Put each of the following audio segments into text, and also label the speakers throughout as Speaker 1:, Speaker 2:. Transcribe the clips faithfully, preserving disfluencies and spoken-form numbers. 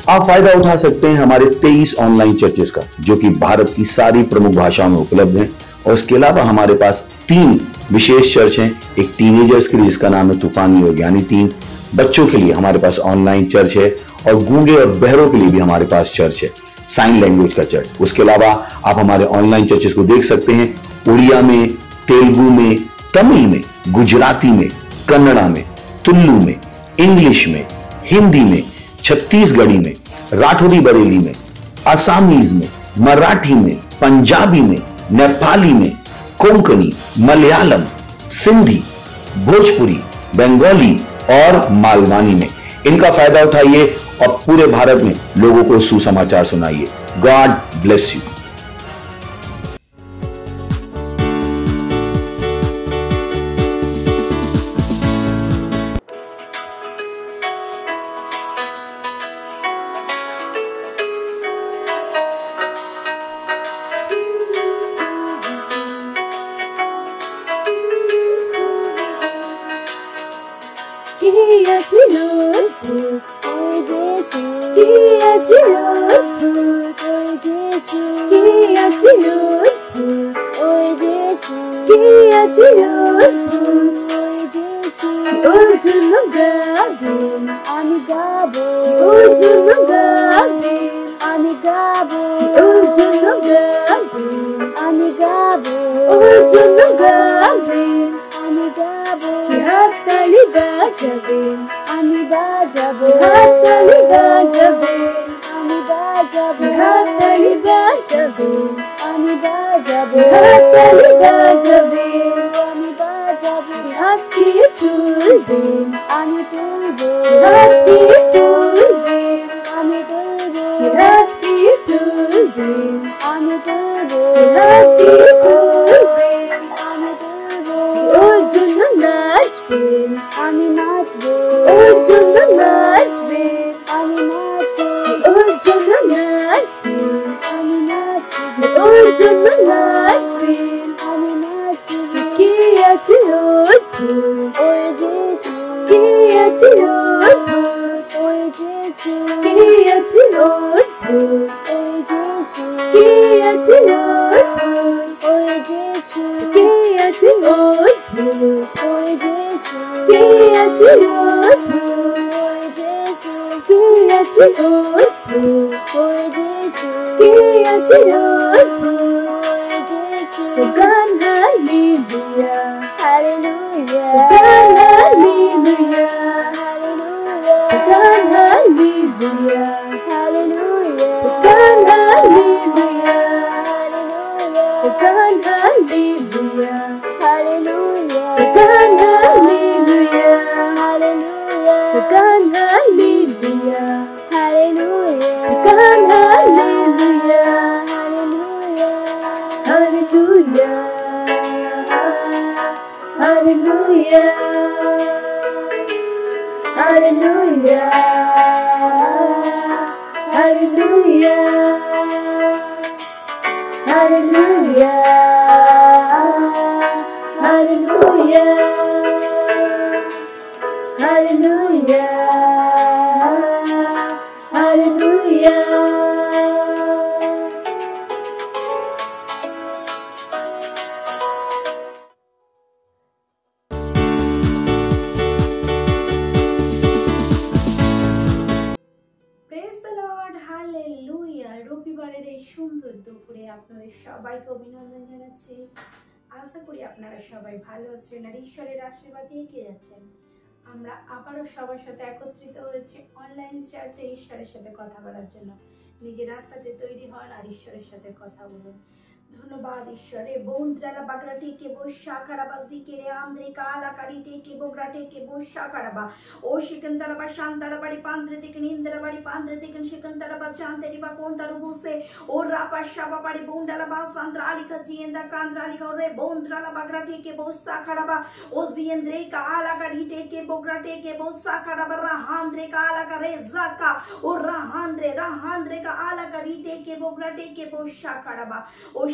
Speaker 1: आप फायदा उठा सकते हैं हमारे तेईस ऑनलाइन चर्चेस का, जो कि भारत की सारी प्रमुख भाषाओं में उपलब्ध हैं। और इसके अलावा हमारे पास तीन विशेष चर्च हैं। एक टीनेजर्स के लिए जिसका नाम है तूफानी योग यानी तीन, बच्चों के लिए हमारे पास ऑनलाइन चर्च है, और गूंगे और बहरों के लिए भी हमारे पास चर्च है, साइन लैंग्वेज का चर्च। उसके अलावा आप हमारे ऑनलाइन चर्चेस को देख सकते हैं उड़िया में, तेलुगु में, तमिल में, गुजराती में, कन्नड़ा में, तुलु में, इंग्लिश में, हिंदी में, छत्तीसगढ़ी में, राठौड़ी बरेली में, असमीज में, मराठी में, पंजाबी में, नेपाली में, कोंकणी, मलयालम, सिंधी, भोजपुरी, बंगाली और मालवानी में। इनका फायदा उठाइए और पूरे भारत में लोगों को सुसमाचार सुनाइए। God bless you.
Speaker 2: সবাইকে অভিনন্দন জানাচ্ছি। আশা করি আপনারা সবাই ভালো আছেন আর ঈশ্বরের আশীর্বাদে এগিয়ে যাচ্ছেন। আমরা আবারও সবার সাথে একত্রিত হয়েছি অনলাইন চার্চে ঈশ্বরের সাথে কথা বলার জন্য। নিজের আত্মাতে তৈরি হন আর ঈশ্বরের সাথে কথা বলুন। ধন্যবাদ ঈশ্বরে। বৌন্দ্রালা বাগরাটে কে বসা খারাবা জিকেরে আন্দ্রে কালা কারিটে কে বগরাটে কে বসা খারাবা ও শিকন্তরাবা শান্তরাবাড়ি পান্দ্রে থেকে নিন্দ্রাবাড়ি পান্দ্রে থেকে শিকন্তরাবা চান্দেরিবা কোন্তারু বুসে ও রাপা শাবাবাড়ি বৌন্ডালাবা সান্দ্রা আলিকা জিয়েন্দা কান্দ্রা আলিকা রে বৌন্দ্রালা বাগরাটে কে বসা খারাবা ও জিয়েন্দ্রে কালা কারিটে কে বগরাটে কে বসা খারাবা রাহান্দ্রে কালা কারে জাকা ও রাহান্দ্রে রাহান্দ্রে কা আলা কারিটে কে বগরাটে কে বসা খারাবা ও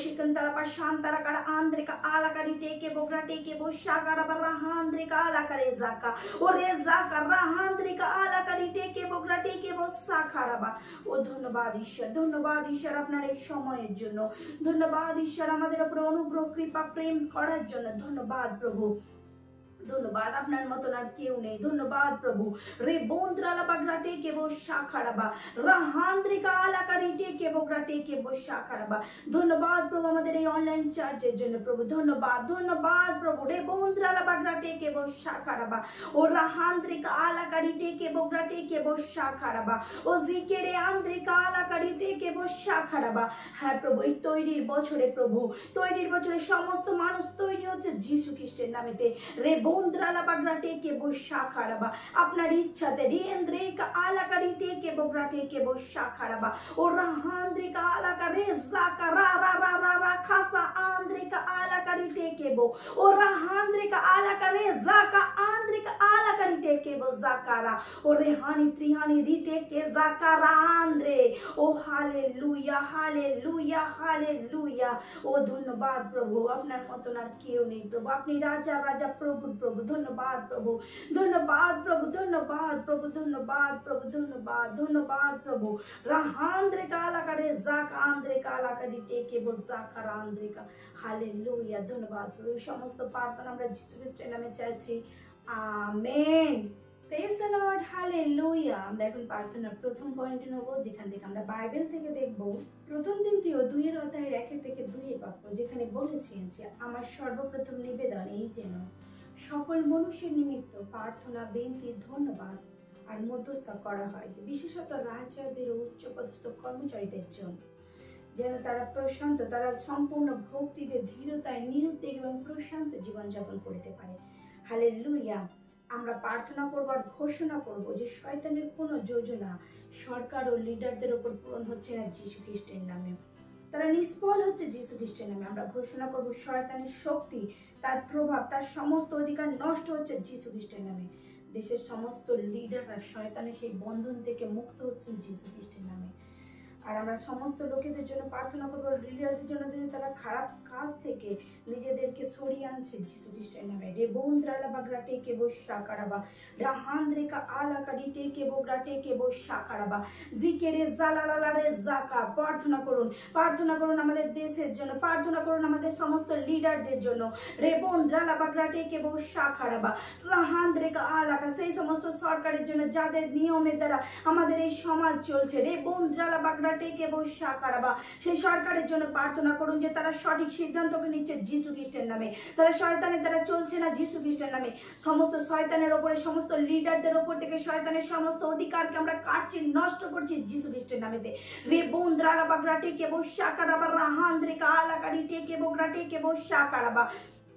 Speaker 2: শিকন্তরা বা শান্তরা কারা আন্দ্রিকা আলাকারি টেকে বগরা টেকে বসাকারা বা রাহান্দ্রিকা আলাকারে জাকা ও রে জাকা রাহান্দ্রিকা আলাকারি টেকে বগরা টেকে বসাকারা বা ও ধন্যবাদ ঈশ্বর, ধন্যবাদ ঈশ্বর আপনার এই সময়ের জন্য, ধন্যবাদ ঈশ্বর আমাদের উপরে অনুগ্রহ কৃপা প্রেম করার জন্য, ধন্যবাদ প্রভু, ধন্যবাদ আপনার মতন আর কেউ নেই, ধন্যবাদ প্রভু। রে বন্দ্রালা বাগরাটে কে বো শাখারাবা রাহান্দ্রিকা আলাকারিটে কে বগরাটে কে বো শাখারাবা। ধন্যবাদ প্রভু আমাদের এই অনলাইন চার্চের জন্য প্রভু, ধন্যবাদ ধন্যবাদ প্রভু। রে বন্দ্রালা বাগরাটে কে বো শাখারাবা ও রাহান্দ্রিকা আলাকারিটে কে বগরাটে কে বো শাখারাবা ও জিকেরে আন্দ্রিকা আলাকারিটে কে বো শাখারাবা। হ্যাঁ প্রভু, এই তৈরির বছরে প্রভু, তৈরির বছরে সমস্ত মানুষ তৈরি হচ্ছে যিশু খ্রিস্টের নামেতে। রে বন্দ্রালা বাগরাটে কে বো শাখারাবা আপনার ইচ্ছাতে রেন্দ্রিকা আলাকারিটে কে বগরাটে কে বো শাখারাবা ও রাহান্দ্রিকা আলাকারে জাকা রা রা রা রা রা খাসা আন্দ্রিকা আলাকারিটে কে বো ও রাহান্দ্রিকা আলাকারে জাকা আন্দ্রিকা আলাকারিটে কে বো জাকারা ও রেহানি ত্রিহানি রিটে কে জাকারা আন্দ্রে ও হালেলুয়া হালেলুয়া হালেলুয়া। ও ধন্যবাদ প্রভু, আপনার মতন আর কেউ নেই প্রভু, আপনি রাজা রাজা প্রভু প্রভু। ধন্যবাদ প্রভু, ধন্যবাদ প্রভু, ধন্যবাদ প্রভু, ধন্যবাদ প্রভু, ধন্যবাদ ধন্যবাদ প্রভু। রাহান্দ্রিকা আলাকারে জাকা আন্দ্রিকা আলাকারি টেকে বো জাকারা আন্দ্রিকা হালেলুয়া। ধন্যবাদ প্রভু। সমস্ত প্রার্থনা আমরা যিশু খ্রিস্টের নামে চাইছি, amen. Praise the Lord, hallelujah. আমরা এখন প্রার্থনার প্রথম পয়েন্টে নেব, যেখান থেকে আমরা বাইবেল থেকে দেখব প্রথম তিমথিও দুইয়ের অধ্যায়ের একের থেকে দুইয়ের বাক্য, যেখানে বলেছেন যে আমার সর্বপ্রথম নিবেদন এই যেন সকল মনুষ্যের নিমিত্ত প্রার্থনা বেন্তি ধন্যবাদ আর মধ্যস্থ করা হয়, যে বিশেষত রাজাদের ও উচ্চপদস্থ কর্মচারীদের জন্য, যেন তারা প্রশান্ত, তারা সম্পূর্ণ ভক্তিতে ধীরতায় নিরুদ্বেগ এবং প্রশান্ত জীবনযাপন করতে পারে। হালেলুয়া। আমরা প্রার্থনা করবো আর ঘোষণা করবো যে শয়তানের কোনো যোজনা সরকার ও লিডারদের উপর পূরণ হচ্ছে না যিশু খ্রিস্টের নামে, তারা নিষ্ফল হচ্ছে যিশু খ্রিস্টের নামে। আমরা ঘোষণা করবো শয়তানের শক্তি, তার প্রভাব, তার সমস্ত অধিকার নষ্ট হচ্ছে যিশু খ্রিস্টের নামে। দেশের সমস্ত লিডাররা শয়তানের সেই বন্ধন থেকে মুক্ত হচ্ছেন যিশু খ্রিস্টের নামে। আর আমরা সমস্ত লোকেদের জন্য প্রার্থনা করবো, লিডারদের জন্য যদি তারা খারাপ কাজ থেকে নিজেদেরকে সরিয়ে আনছে যিশু খ্রিস্টের নামে। রে বন্দ্রালা বাগরাটে কে বো শাকারাবা রাহান্দ্রিকা আলাকারি টেকে বগরাটে কে বো শাকারাবা জিকেরে জালালালা রে জাকা। প্রার্থনা করুন, প্রার্থনা করুন আমাদের দেশের জন্য, প্রার্থনা করুন আমাদের সমস্ত লিডারদের জন্য। রে বন্দ্রালা বাগরাটে কে বো শাকারাবা রাহান্দ্রিকা আলাকা, সেই সমস্ত সরকারের জন্য যাদের নিয়মের দ্বারা আমাদের এই সমাজ চলছে। রে বন্দ্রালা বাগরা টেকে বো শাকারাবা, সেই সরকারের জন্য প্রার্থনা করুন যে তারা সঠিক সিদ্ধান্তকে নিচ্ছে যিশু খ্রিস্টের নামে, তারা শয়তানের দ্বারা চলছে না যিশু খ্রিস্টের নামে। সমস্ত শয়তানের ওপরে, সমস্ত লিডারদের ওপর থেকে শয়তানের সমস্ত অধিকারকে আমরা কাটছি, নষ্ট করছি যিশু খ্রিস্টের নামেতে। রে বন্দ্রালা বাগরা টেকে বো শাকারাবা রাহান্দ্রিকা আলাকারি টেকে বগরা টেকে বো শাকারাবা।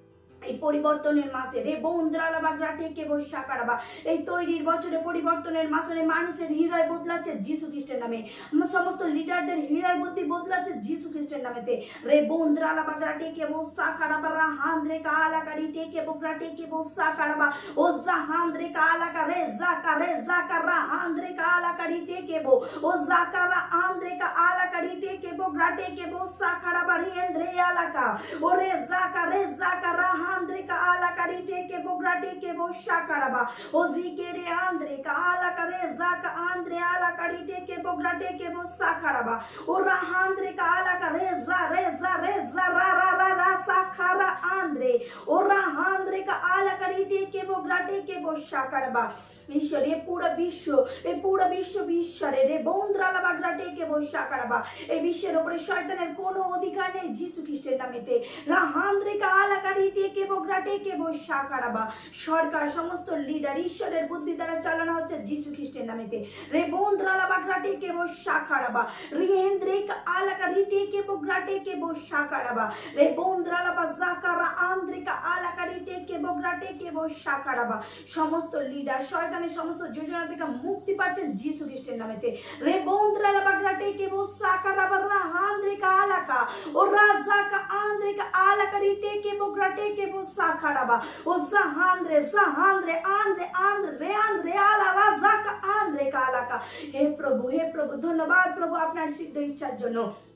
Speaker 2: এই পরিবর্তনের মাসে রে বন্দ্রালা বাগরাটে কে বো শাকারাবা, এই তৈরির বছরে পরিবর্তনের মাসে মানুষের হৃদয় বদলাচ্ছে যিশু খ্রিস্টের নামে, সমস্ত লিডারদের হৃদয় বুদ্ধি বদলাচ্ছে যিশু খ্রিস্টের নামেতে। রে বন্দ্রালা বাগরাটে কে বো শাকারাবা রাহান্দ্রে কালাকারি টেকে বগরাটে কে বো শাকারাবা ও জাহান্দ্রে কালাকা রে জাকা রে জাকা রাহান্দ্রে কালাকারি টেকে বো ও জাকারা আন্দ্রে কা আলাকারি টেকে বগরাটে কে বো শাকারাবা রেন্দ্রে আলাকা ও রে জাকা রে জাকা রাহান্দ্রে Andrika ala karite ke bograte ke bo shakaraba ozike re andrika ala kare zaka andre ala karite ke bograte ke bo sakaraba ora andrika ala kare za re za re za ra ra ra ra sakara andre ora andrika ala karite ke bograte ke bo shakaraba ঈশ্বর এ পুরো বিশ্ব এই পুরো বিশ্ব ঈশ্বরের রে বন্দ্রালা বাগরাটে কে বো শাকারাবা, এই বিশ্বের উপরে শয়তানের কোনো অধিকার নেই যিশু খ্রিস্টের নামেতে। রাহান্দ্রিকা আলাকারিতে কে বগরাটে কে বো শাকারাবা, সরকার সমস্ত লিডার ঈশ্বরের বুদ্ধি দ্বারা চালানো হচ্ছে যিশু খ্রিস্টের নামেতে। রে বন্দ্রালা বাগরাটে কে বো শাকারাবা রিহেন্দ্রিকা আলাকারিতে কে বগরাটে কে বো শাকারাবা রে বন্দ্রালা বা জাকারা আন্দ্রিকা আলাকারিতে কে বগরাটে কে বো শাকারাবা, সমস্ত লিডার শয়তান সমস্ত যোজনা থেকে মুক্তি পাচ্ছেন যিশু খ্রিস্টের নামেতে। রে বন্দ্রালা বাগরাটে কে বো সাকারাবা রাহান্দ্রিকা আলাকা ও রাজাকা আন্দ্রিকা আলাকারিতে কে বগরাটে কে বো সাকারাবা ও জাহান্দ্রে জাহান্দ্রে আন্দ্রে আন্দ্রে রে আন্দ্রে আলা রাজাকা আন্দ্রিকা আলাকা। হে প্রভু, হে প্রভু, ধন্যবাদ প্রভু আপনার সিদ্ধ ইচ্ছার জন্য।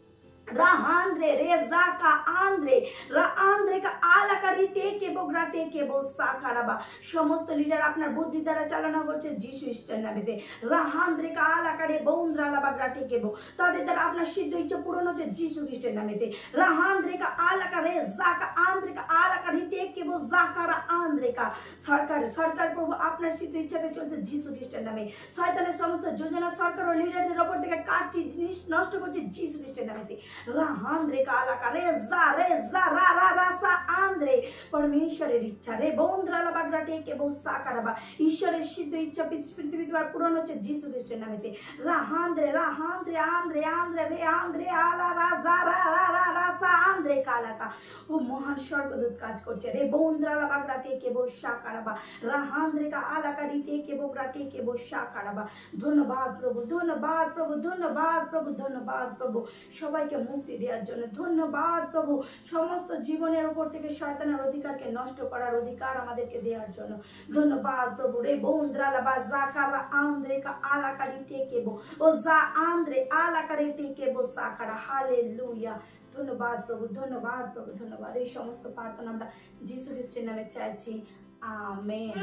Speaker 2: Rahandre rezaka andre ra andre ka alaka riteke bogra teke bo sakaraba সমস্ত লিডার আপনার বুদ্ধি দ্বারা চালনা করছে যিশু খ্রিস্টের নামেতে রাহান্দ্রে কা আলাকা রে বৌন্দ্রা লাবাগ্রা টেকে বো তাদের দ্বারা আপনার সিদ্ধ ইচ্ছা পূরণ হচ্ছে যিশু খ্রিস্টের নামেতে রাহান্দ্রে কা আলাকা রে জাকা আন্দ্রে কা আলাকা রিটেকে বো জাকারা আন্দ্রে কা সরকার সরকার প্রভু আপনার সিদ্ধ ইচ্ছাতে চলছে যিশু খ্রিস্টের নামে শয়তানের সমস্ত যোজনা সরকার ও লিডারদের উপর থেকে কাটছি জিনিস নষ্ট করছে যিশু খ্রিস্টের নামেতে রাহান্দ্রে কা আলাকা রে জা রে জা রা রা রা সা আন্দ্রে परमेश्वरेर इच्छा रे बंद्राला बागरा टेके बो साकाराबा ईश्वरेर सिद्ध इच्छा पृथ्वीते पूरण होच्छे যিশু খ্রিস্টের নামেতে राहांद्रे राहांद्रे आंद्रे आंद्रे रे आंद्रे आला रा जा रा रा रा रा सा आंद्रे कालाका ओ महान स्वर्गदूत काज करছে रे बंद्राला बागरा टेके बो साकाराबा राहांद्रे का आलाका री टेके बोगरा टेके बो साकाराबा धन्यवाद प्रभु धन्यवाद प्रभु धन्यवाद प्रभु धन्यवाद प्रभु সবাইকে মুক্তি দেওয়ার জন্য ধন্যবাদ প্রভু সমস্ত জীবনের উপর থেকে শয়তানের অধিকারকে নষ্ট করার অধিকার আমাদেরকে দেওয়ার জন্য ধন্যবাদ প্রভু রে বন্দ্রালা বা জাকারা আন্দ্রে কা আলাকারি টেকেবো ও জা আন্দ্রে আলাকারি টেকেবো সাকারা হালেলুয়া ধন্যবাদ প্রভু ধন্যবাদ প্রভু ধন্যবাদ এই সমস্ত প্রার্থনা আমরা যিশু খ্রিস্টের নামে চাইছি আমেন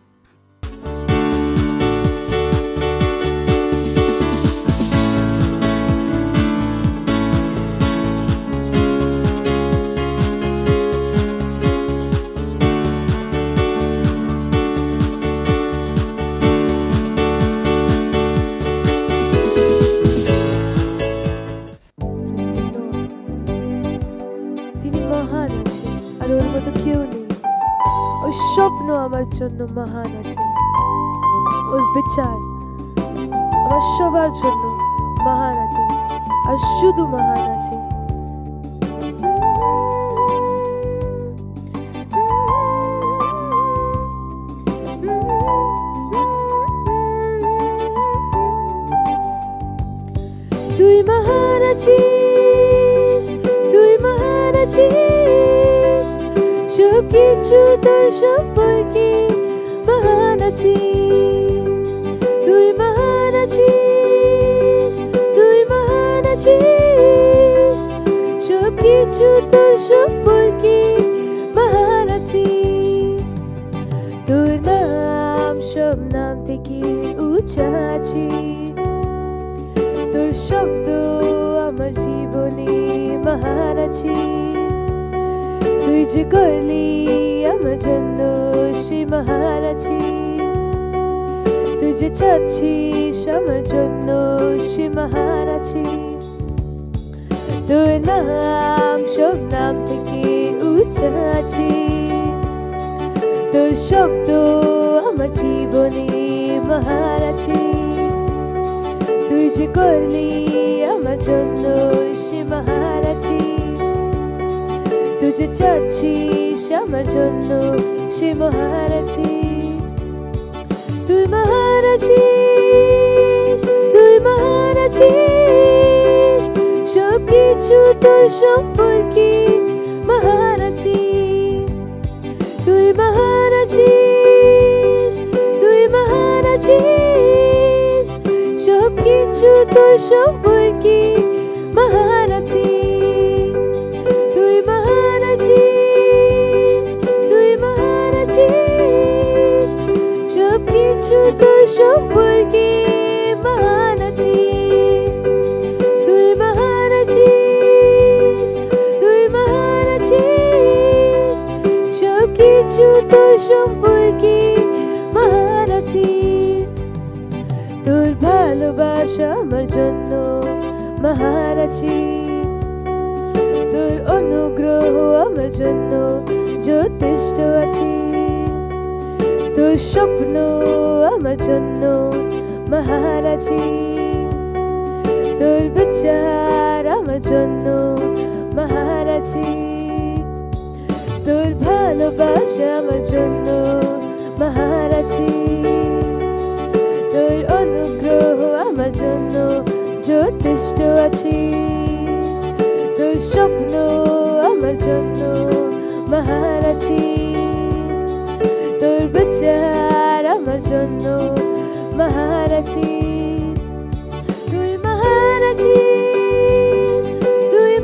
Speaker 3: স্বপ্ন আমার জন্য মহান আছে ওর বিচার আমার সবার জন্য মহান আছে আর শুধু মহান আছে তুই মহান আছিস তুই মহান আছিস সবকিছু তোর সম্পর্কে মহান আছিস তুই মহান আছিস তুই মহান আছিস সবকিছু তোর সম্পর্কে মহান আছিস তোর নাম সব নাম থেকে উঁচা আছে তোর শব্দ আমার জীবনে মহান আছে তুই যে করলি আমার জন্য সে মহান আছে তুই যে চাচ্ছিস আমার জন্য সে মহান আছে তোর নাম সব নাম থেকে উঁচা আছে তোর শব্দ আমার জীবনে মহান আছে তুই যে করলি আমার জন্য সে মহান আছে তুই যে চাচ্ছিস আমার জন্য সে মহান আছে তুই মহান আছিস তুই মহান আছিস সবকিছু তোর সম্পর্কে মহান আছে তুই মহান আছিস তুই মহান আছিস সবকিছু তোর সম্পর্কে মহান আছে তুই মহান আছিস তুই মহান আছিস সবকিছু তোর সম্পর্কে মহান আছে তুই মহান আছিস তুই মহান আছিস সবকিছু তোর সম্পর্কে মহান আছে তোর ভালোবাসা আমার জন্য মহান আছে তোর অনুগ্রহ আমার জন্য যথেষ্ট আছে তোর স্বপ্ন আমার জন্য মহান আছে তোর বিচার আমার জন্য মহান আছে তোর ভালোবাসা আমার জন্য মহান আছে তোর অনুগ্রহ আমার জন্য যথেষ্ট আছে তোর স্বপ্ন আমার জন্য মহান আছে তোর বিচার আমার জন্য মহান আছে তুই মহান আছিস তুই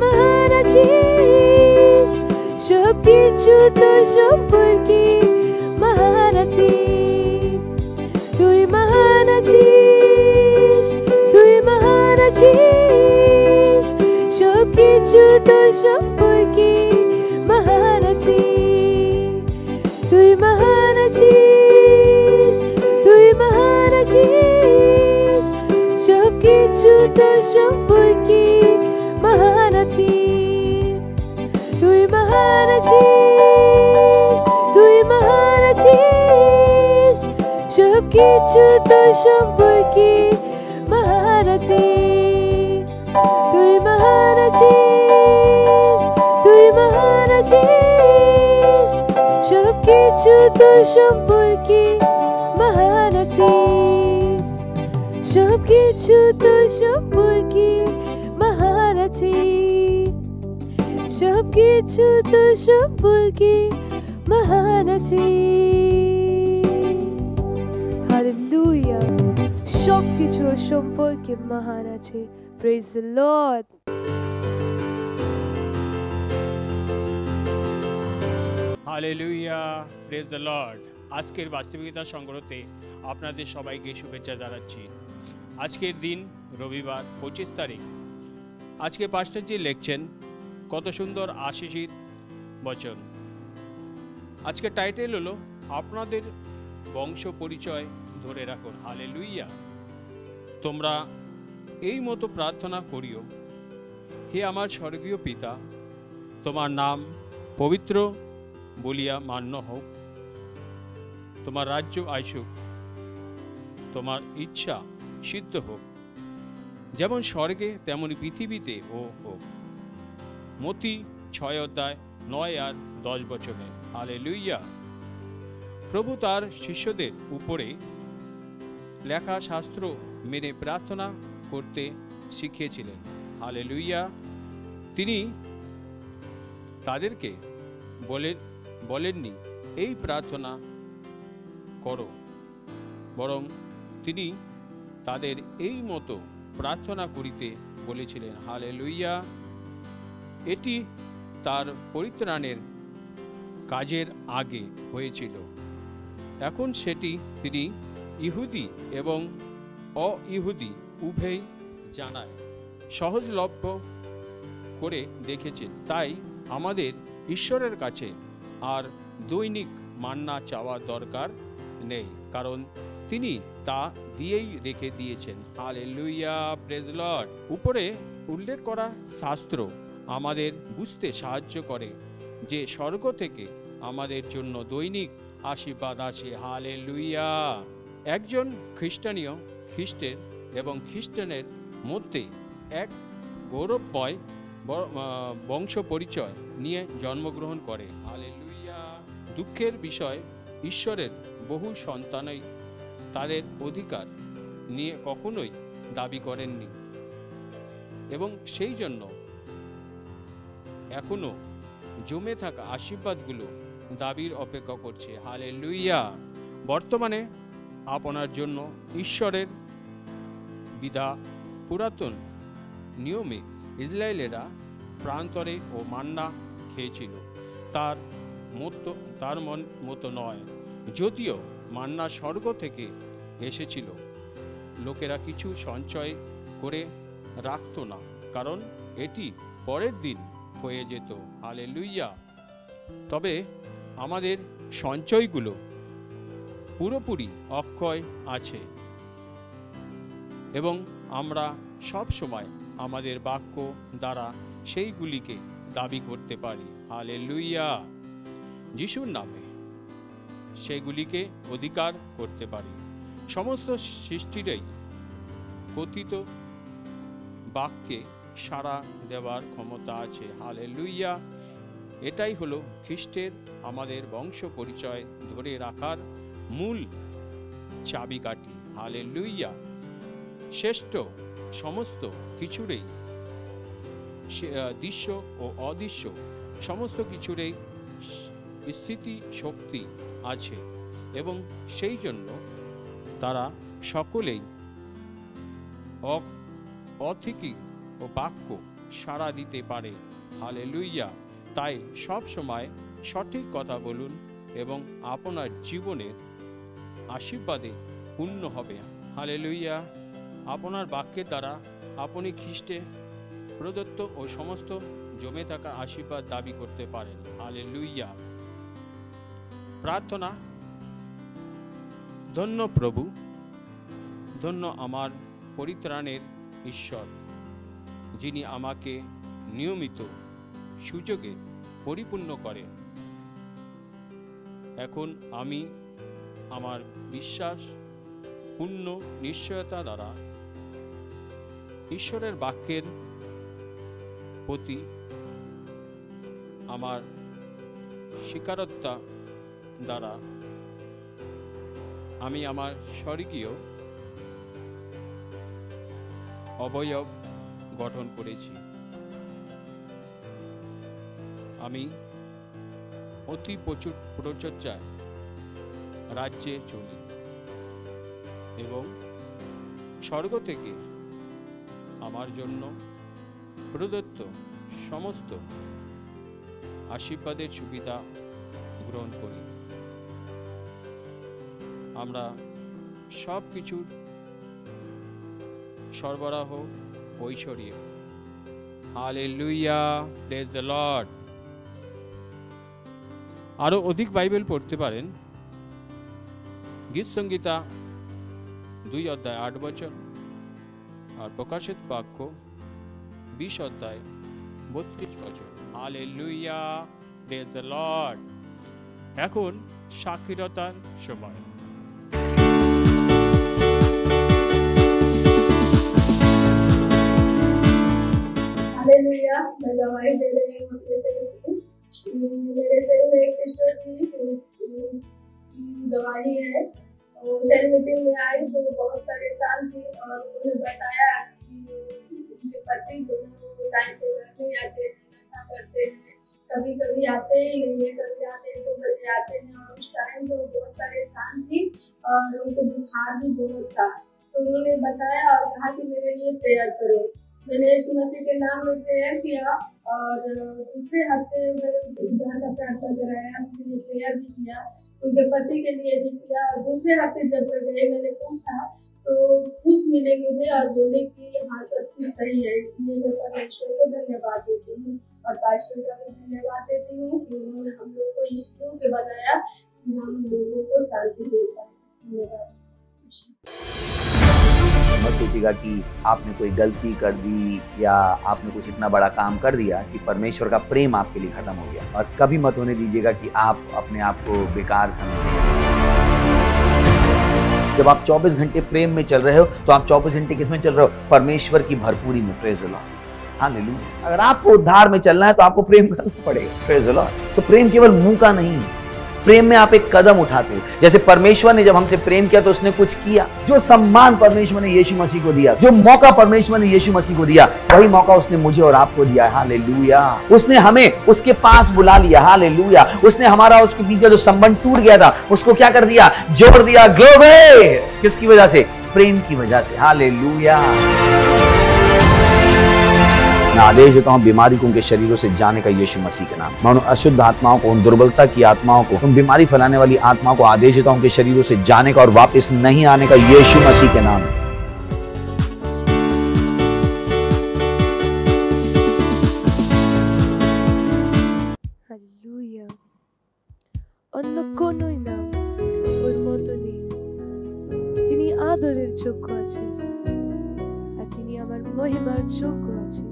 Speaker 3: কিছু তোর সম্পর্কে মহান আছিস, তুই মহান আছিস, তুই মহান আছিস, সব কিছু তোর সম্পর্কে মহান আছিস, তুই মহান আছিস, তুই মহান আছিস, সব কিছু তোর সম্পর্কে মহান আছিস, তুই মহান আছিস, তুই মহান আছিস, সব কিছু তোর সম্পর্কে মহান আছিস, তুই মহান আছিস, তুই মহান আছিস, সব কিছু তোর সম্পর্কে মহান আছিস, সব কিছু তোর সম্পর্কে মহান আছিস, সব কিছু তোর সম্পর্কে মহান আছিস। হালেলুয়া, সব কিছু সম্পর্কে মহান আছে। Praise the Lord.
Speaker 4: Hallelujah, praise the Lord. আজকের বাস্তবিকতা সংগ্রহতে আপনাদের সবাইকে শুভেচ্ছা জানাচ্ছি। আজকের দিন রবিবার পঁচিশ তারিখ। আজকে পাস্টারজি লিখছেন কত সুন্দর আশীষিত বচন। আজকে টাইটেল হলো আপনাদের বংশ পরিচয় ধরে রাখুন। হালেলুয়া। তোমরা এই মতো প্রার্থনা করিও, হে আমার স্বর্গীয় পিতা, তোমার নাম পবিত্র বলিয়া মান্য হোক, তোমার রাজ্য আইসুক, তোমার ইচ্ছা সিদ্ধ হোক, যেমন স্বর্গে তেমনি পৃথিবীতে ও হোক। মতি ছয় অধ্যায় নয় আর দশ বচনে। হালেলুয়া। প্রভু তার শিষ্যদের উপরে লেখা শাস্ত্র মেনে প্রার্থনা করতে শিখিয়েছিলেন। হালেলুয়া। তিনি তাদেরকে বলেন বলেননি এই প্রার্থনা করো, বরং তিনি তাদের এই মতো প্রার্থনা করিতে বলেছিলেন। হালেলুয়া। এটি তার পরিত্রাণের কাজের আগে হয়েছিল। এখন সেটি তিনি ইহুদি এবং অ-ইহুদি উভয় জানায় সহজলভ্য করে দেখেছেন। তাই আমাদের ঈশ্বরের কাছে আর দৈনিক মান্না চাওয়ার দরকার নেই, কারণ তিনি তা দিয়েই রেখে দিয়েছেন। Hallelujah, praise the Lord. উপরে উল্লেখ করা শাস্ত্র আমাদের বুঝতে সাহায্য করে যে স্বর্গ থেকে আমাদের জন্য দৈনিক আশীর্বাদ আছে। হালেলুয়া। একজন খ্রিস্টানীয় খ্রিস্টের এবং খ্রিস্টানের মধ্যে এক গৌরবময় বংশ পরিচয় নিয়ে জন্মগ্রহণ করে। হালেলুয়া। দুঃখের বিষয়, ঈশ্বরের বহু সন্তানই তাদের অধিকার নিয়ে কখনোই দাবি করেননি এবং সেই জন্য এখনো জমে থাকা আশীর্বাদগুলো দাবির অপেক্ষা করছে। হালেলুয়া। বর্তমানে আপনার জন্য ঈশ্বরের বিধা পুরাতন নিয়মে ইসরায়েলেরা প্রান্তরে ও মান্না খেয়েছিল, তার মতো তার মন মতো নয়। যদিও মান্না স্বর্গ থেকে এসেছিল, লোকেরা কিছু সঞ্চয় করে রাখত না, কারণ এটি পরের দিন হয়ে যেত। হালেলুয়া। তবে আমাদের সঞ্চয়গুলো পুরোপুরি অক্ষয় আছে এবং আমরা সব সময় আমাদের বাক্য দ্বারা সেইগুলিকে দাবি করতে পারি। হালেলুয়া। যিশুর নামে সেগুলিকে অধিকার করতে পারি। সমস্ত সৃষ্টিরই কথিত বাক্যে সাড়া দেওয়ার ক্ষমতা আছে। হালেলুয়া। এটাই হলো খ্রিস্টের আমাদের বংশ পরিচয় ধরে রাখার মূল চাবিকাঠি। হালেলুয়া। শ্রেষ্ঠ সমস্ত কিছুরই দৃশ্য ও অদৃশ্য সমস্ত কিছুরই স্থিতি শক্তি আছে এবং সেই জন্য তারা সকলেই অথিকি ও বাক্য সাড়া দিতে পারে। হালেলুয়া। তাই সব সময় সঠিক কথা বলুন এবং আপনার জীবনের আশীর্বাদে পূর্ণ হবে। হালেলুয়া। আপনার বাক্যের দ্বারা আপনি খ্রিস্টে প্রদত্ত ও সমস্ত জমে থাকা আশীর্বাদ দাবি করতে পারেন। হালেলুয়া। প্রার্থনা। ধন্য প্রভু, ধন্য আমার পরিত্রাণের ঈশ্বর, যিনি আমাকে নিয়মিত সুযোগে পরিপূর্ণ করেন। এখন আমি আমার বিশ্বাস পূর্ণ নিশ্চয়তা দ্বারা ঈশ্বরের বাক্যের প্রতি আমার স্বীকারতা দ্বারা আমি আমার স্বর্গীয় অবয়ব গঠন করেছি। আমি অতি প্রচুর প্রচর্যায় রাজ্যে চলি এবং স্বর্গ থেকে আমার জন্য প্রদত্ত সমস্ত আশীর্বাদের সুবিধা গ্রহণ করি। আমরা সব কিছুর সরবরাহ ঐশ্বর্য। Hallelujah, praise the Lord. আরো অধিক বাইবেল পড়তে পারেন গীত সংগীতা দুই অধ্যায় আট বছর আর প্রকাশিত বাক্য বিশ অধ্যায় বত্রিশ বছর। Hallelujah, praise the Lord. এখন সাক্ষীরতার সময়।
Speaker 5: हालेलुया। मैं गवाही दे रही हूँ अपने शरीर की। मेरे शरीर में एक सिस्टर थी, गवाही है। वो सेल मीटिंग में आई तो बहुत परेशान थी और उन्हें बताया कि उनके पति जो है वो टाइम पे घर नहीं आते हैं, नशा करते हैं, कभी कभी आते ही नहीं है, कभी आते हैं दो बजे आते हैं। और उस टाइम तो बहुत परेशान थी और उनको बुखार भी बहुत था। तो उन्होंने बताया और कहा कि मेरे लिए प्रेयर करो। मैंने यीशु मसीह के नाम में प्रेयर किया और दूसरे हफ्ते उद्धार का प्रार्थना कराया, मैंने प्रेयर भी किया, उनके पति के लिए भी किया। और दूसरे हफ्ते जब मैं गई मैंने पूछा तो खुश मिले मुझे और बोले कि हाँ सब कुछ सही है। इसलिए मैं परमेश्वर को धन्यवाद देती हूँ और पास्टर का भी धन्यवाद देती हूँ कि उन्होंने हम लोग को इस के बनाया कि हम लोगों को शांति देता है। धन्यवाद।
Speaker 1: मत सोचिएगा कि आपने कोई गलती कर दी या आपने कुछ इतना बड़ा काम कर दिया कि परमेश्वर का प्रेम आपके लिए खत्म हो गया। और कभी मत होने दीजिएगा कि आप अपने आप को बेकार समझें। जब आप चौबीस घंटे प्रेम में चल रहे हो तो आप चौबीस घंटे किसमें चल रहे हो? परमेश्वर की भरपूरी में। Praise the Lord. हालेलुया। अगर आपको उद्धार में चलना है तो आपको प्रेम करना पड़ेगा। Praise the Lord. तो प्रेम केवल मुंह का नहीं, प्रेम में आप एक कदम उठाते हो। जैसे परमेश्वर ने जब हमसे प्रेम किया तो उसने कुछ किया। जो सम्मान परमेश्वर ने यीशु मसीह को दिया, जो मौका परमेश्वर ने यीशु मसीह को दिया, वही मौका उसने मुझे और आपको दिया है। हालेलुया। उसने हमें उसके पास बुला लिया। हालेलुया। उसने हमारा उसके बीच का जो संबंध टूट गया था उसको क्या कर दिया? जोड़ दिया। ग्लोरी। किसकी वजह से? प्रेम की वजह से। हालेलुया। मैं आदेश देता हूं बीमारी को उनके शरीरों से जाने का यीशु मसीह के नाम। मैं उन अशुद्ध आत्माओं को, उन दुर्बलता की आत्माओं को, उन बीमारी फैलाने वाली आत्माओं को आदेश देता हूं उनके शरीरों से जाने का और वापस नहीं आने का यीशु मसीह के नाम।
Speaker 3: হালেলুয়া। অন্য কোনোই নাম ওর মতো নেই। তিনি আদরের যোগ্য আছেন আর তিনি আমার মহিমার যোগ্য আছেন।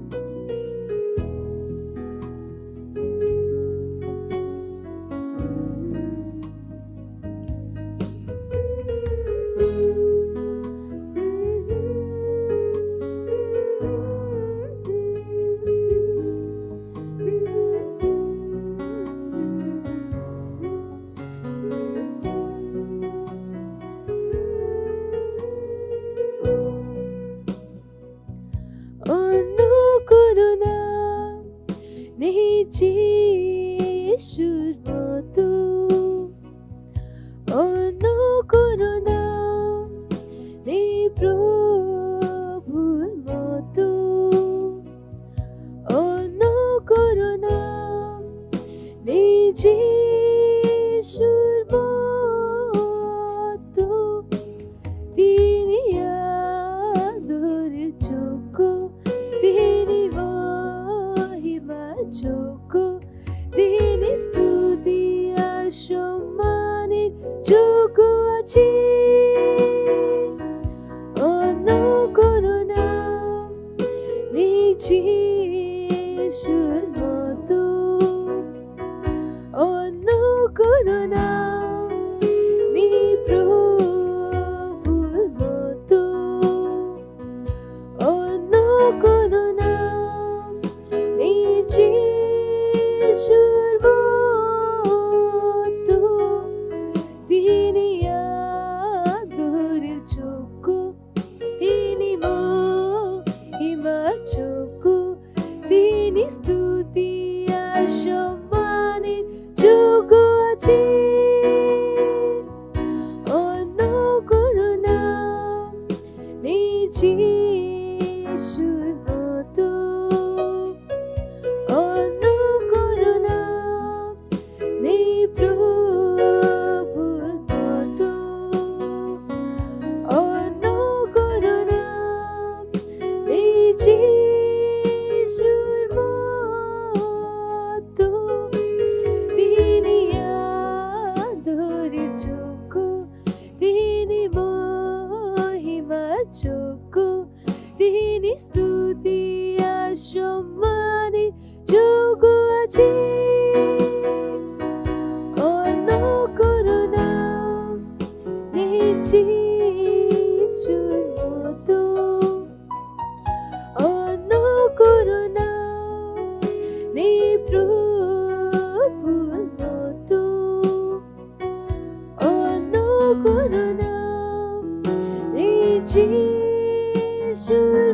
Speaker 3: Oh no. আছি অন্য কোনো নাম নেই যিশুর মতো, অন্য কোনো নাম নেই প্রভুর মতো, অন্য কোনো নাম নেই যিশুর মতো। তিনি আদরের যোগ্য, তিনি মহিমার যোগ্য, তিনি স্তুতি আর সম্মানের যোগ্য আছে। অন্য কোনো নাম নেই যিশুর মতো, অন্য কোনো নাম নেই প্রভুর মতো, অন্য কোনো নাম নেই যিশুর মতো। তিনি আদরের যোগ্য, তিনি মহিমার যোগ্য, তিনি স্তুতি আর সম্মানের যোগ্য আছে। অন্য কোনো নাম নেই যিশুর মতো, অন্য কোনো নাম নেই প্রভুর মতো, অন্য কোনো নাম নেই যিশুর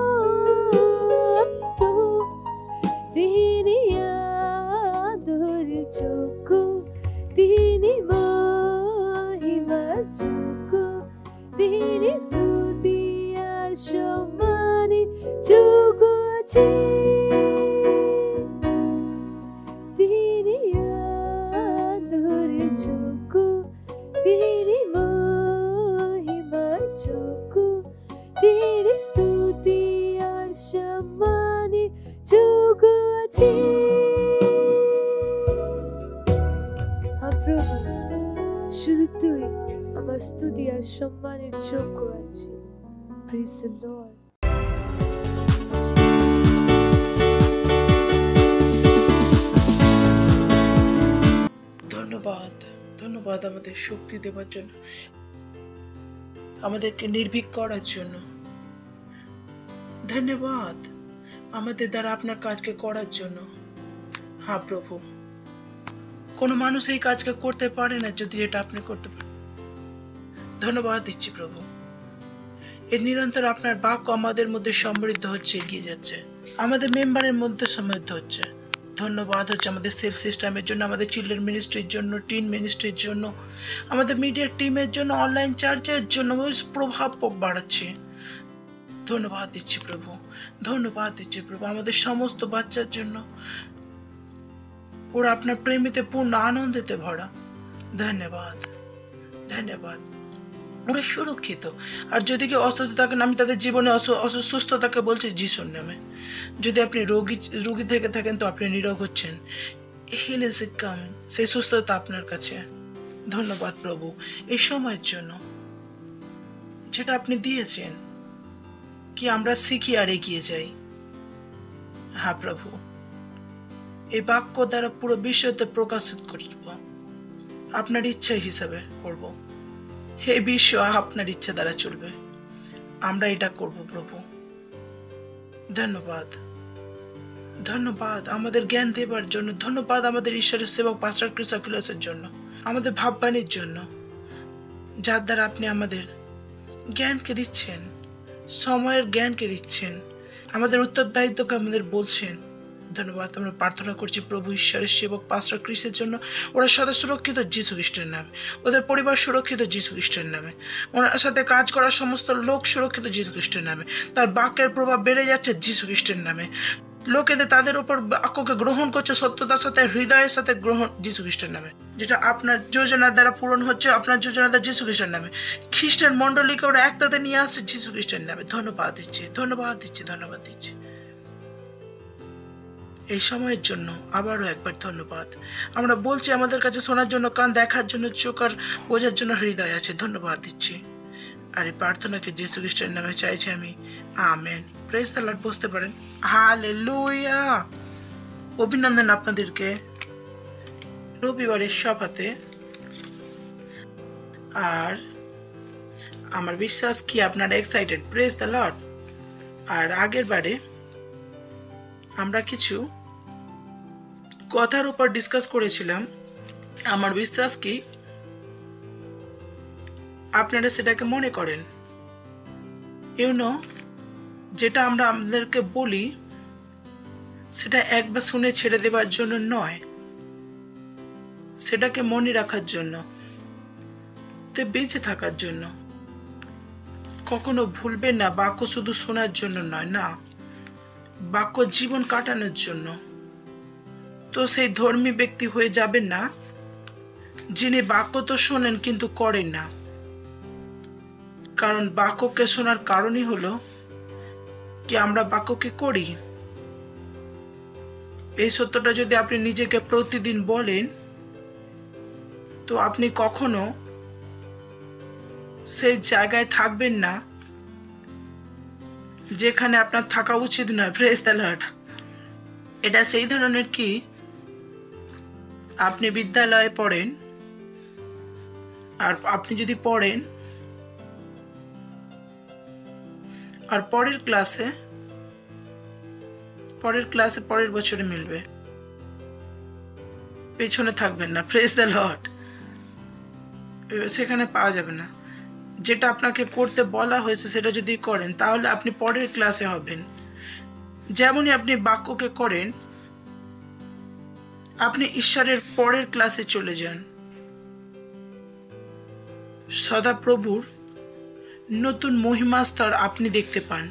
Speaker 3: মতো। তিনি আদরের যোগ্য, তিনি মহিমার যোগ্য, তিনি স্তুতি আর সম্মানের যোগ্য আছে। তিনি আদরের যোগ্য, তিনি মহিমার যোগ্য, তিনি স্তুতি আর সম্মানের যোগ্য আছে। হ্যাঁ প্রভু, শুধু তুই আমার স্তুতি আর সম্মানের যোগ্য আছে। Praise the Lord.
Speaker 6: ধন্যবাদ, ধন্যবাদ আমাদের শক্তি দেওয়ার জন্য, আমাদেরকে নির্ভীক করার জন্য। ধন্যবাদ আমাদের দ্বারা আপনার কাজকে করার জন্য। হ্যাঁ প্রভু, কোনো মানুষ এই কাজকে করতে পারে না যদি এটা আপনি করতে পারেন। ধন্যবাদ দিচ্ছি প্রভু, এর নিরন্তর আপনার বাক্য আমাদের মধ্যে সমৃদ্ধ হচ্ছে, এগিয়ে যাচ্ছে, আমাদের মেম্বারের মধ্যে সমৃদ্ধ হচ্ছে। ধন্যবাদ হচ্ছে আমাদের সেল সিস্টেমের জন্য, আমাদের চিলড্রেন মিনিস্ট্রির জন্য, টিন মিনিস্ট্রির জন্য, আমাদের মিডিয়া টিমের জন্য, অনলাইন চার্চের জন্য প্রভাব বাড়াচ্ছে। ধন্যবাদ দিচ্ছি প্রভু, ধন্যবাদ দিচ্ছি প্রভু আমাদের সমস্ত বাচ্চার জন্য। ওরা আপনার প্রেমিতে পূর্ণ আনন্দেতে ভরা। ধন্যবাদ, ধন্যবাদ। ওরা সুরক্ষিত। আর যদি কেউ অসুস্থ থাকেন, আমি তাদের জীবনে অসুস্থতাকে বলছি যিশুর নামে। যদি আপনি রোগী রোগী থেকে থাকেন তো আপনি নিরোগ হচ্ছেন। হিল ইজ কাম, সেই সুস্থতা আপনার কাছে। ধন্যবাদ প্রভু এই সময়ের জন্য যেটা আপনি দিয়েছেন, কি আমরা শিখি আর এগিয়ে যাই। হ্যাঁ প্রভু, এই বাক্য দ্বারা পুরো বিশ্বতে প্রকাশিত করব, আপনার ইচ্ছা হিসাবে করব। হে বিশ্ব আপনার ইচ্ছা দ্বারা চলবে, আমরা এটা করব প্রভু। ধন্যবাদ, ধন্যবাদ আমাদের জ্ঞান দেবার জন্য। ধন্যবাদ আমাদের ঈশ্বরের সেবক পাস্টার ক্রিস অ্যাকুইলাসের জন্য, আমাদের ভাববাণীর জন্য, যার দ্বারা আপনি আমাদের জ্ঞানকে দিচ্ছেন, সময়ের জ্ঞানকে দিচ্ছেন, আমাদের উত্তরদায়িত্বকে আমাদের বলছেন। ধন্যবাদ আমরা প্রার্থনা করছি প্রভু ঈশ্বরের সেবক পাস্টার ক্রিসের জন্য। ওরা সদা সুরক্ষিত যীশু খ্রিস্টের নামে, ওদের পরিবার সুরক্ষিত যীশু খ্রিস্টের নামে, ওনার সাথে কাজ করা সমস্ত লোক সুরক্ষিত যীশু খ্রিস্টের নামে। তার বাক্যের প্রভাব বেড়ে যাচ্ছে যীশু খ্রিস্টের নামে। লোকেদের তাদের উপর বাক্যকে গ্রহণ করছে সত্যতার সাথে, হৃদয়ের সাথে গ্রহণ যীশু খ্রিস্টের নামে, যেটা আপনার যোজনার দ্বারা পূরণ হচ্ছে, আপনার যোজনার দ্বারা যীশু খ্রিস্টের নামে। খ্রিস্টান মণ্ডলীকে ওরা একতাতে নিয়ে আসছে যীশু খ্রিস্টের নামে। ধন্যবাদ দিচ্ছি, ধন্যবাদ দিচ্ছি, ধন্যবাদ দিচ্ছি। এই সময়ের জন্য আবারও একবার ধন্যবাদ। আমরা বলছি আমাদের কাছে শোনার জন্য কান, দেখার জন্য চোখ আর বোঝার জন্য হৃদয় আছে, ধন্যবাদ দিচ্ছি। আর এই প্রার্থনাকে যীশু খ্রিস্টের নামে চাইছি আমি, আমেন। Praise the Lord. বসতে পারেন। হালেলুয়া। অভিনন্দন আপনাদেরকে রবিবারের সভাতে। আর আমার বিশ্বাস কি আপনারা এক্সাইটেড। Praise the Lord. আর আগের বারে আমরা কিছু কথার উপর ডিসকাস করেছিলাম। আমার বিশ্বাস কি আপনারা সেটাকে মনে করেন। ইউনো, যেটা আমরা আমাদেরকে বলি সেটা একবার শুনে ছেড়ে দেওয়ার জন্য নয়, সেটাকে মনে রাখার জন্য, তে বেঁচে থাকার জন্য। কখনো ভুলবেন না, বাক্য শুধু শোনার জন্য নয়, না, বাক্য জীবন কাটানোর জন্য। তো সেই ধর্মী ব্যক্তি হয়ে যাবেন না যিনি বাক্য তো শোনেন কিন্তু করেন না। কারণ বাক্যকে শোনার কারণই হলো কি আমরা বাক্যকে করি। এই সত্যটা যদি আপনি নিজেকে প্রতিদিন বলেন তো আপনি কখনো সেই জায়গায় থাকবেন না যেখানে আপনার থাকা উচিত নয়। Praise the Lord. এটা সেই ধরনের কি, আপনি বিদ্যালয়ে পড়েন আর আপনি যদি পড়েন আর পরের ক্লাসে পরের ক্লাসে পরের বছরে মিলবে, পেছনে থাকবেন না। Praise the Lord. সেখানে পাওয়া যাবে না। যেটা আপনাকে করতে বলা হয়েছে সেটা যদি করেন তাহলে আপনি পরের ক্লাসে হবেন। যেমনই আপনি বাক্যকে করেন, আপনি ঈশ্বরের পরের ক্লাসে চলে যান। সদাপ্রভুর নতুন মহিমা স্তর আপনি দেখতে পান।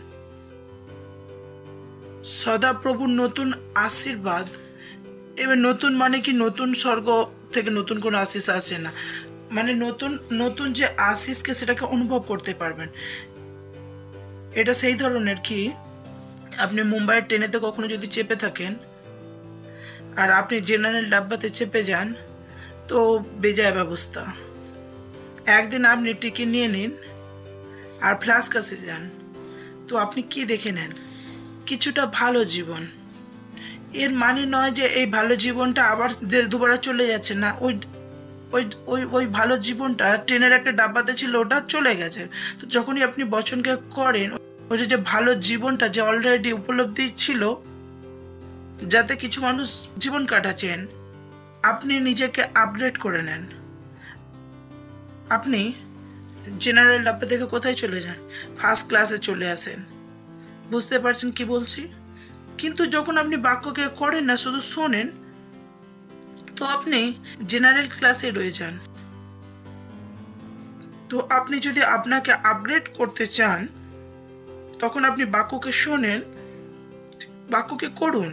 Speaker 6: সদাপ্রভুর নতুন আশীর্বাদ। এবার নতুন মানে কি, নতুন স্বর্গ থেকে নতুন কোনো আশিস আসে না, মানে নতুন নতুন যে আশিসকে সেটাকে অনুভব করতে পারবেন। এটা সেই ধরনের কি, আপনি মুম্বাইয়ের ট্রেনেতে কখনো যদি চেপে থাকেন আর আপনি জেনারেল ডাব্বাতে চেপে যান তো বেজায় ব্যবস্থা। একদিন আপনি টিকিট নিয়ে নিন আর ফার্স্ট ক্লাসে যান, তো আপনি কি দেখে নেন? কিছুটা ভালো জীবন। এর মানে নয় যে এই ভালো জীবনটা আবার যে দুবার চলে যাচ্ছে না। ওই ওই ওই ওই ভালো জীবনটা ট্রেনের একটা ডাব্বাতে ছিল, ওটা চলে গেছে। তো যখনই আপনি বচনকে করেন, ওই যে ভালো জীবনটা যে অলরেডি উপলব্ধি ছিল, যাতে কিছু মানুষ জীবন কাটাচ্ছেন, আপনি নিজেকে আপগ্রেড করে নেন। আপনি জেনারেল ডাব্বা থেকে কোথায় চলে যান? ফার্স্ট ক্লাসে চলে আসেন। বুঝতে পারছেন কি বলছি? কিন্তু যখন আপনি বাক্যকে করেন না, শুধু শোনেন, তো আপনি জেনারেল ক্লাসে রয়ে যান। তো আপনি যদি আপনাকে আপগ্রেড করতে চান তখন আপনি বাক্যকে শোনেন, বাক্যকে করুন।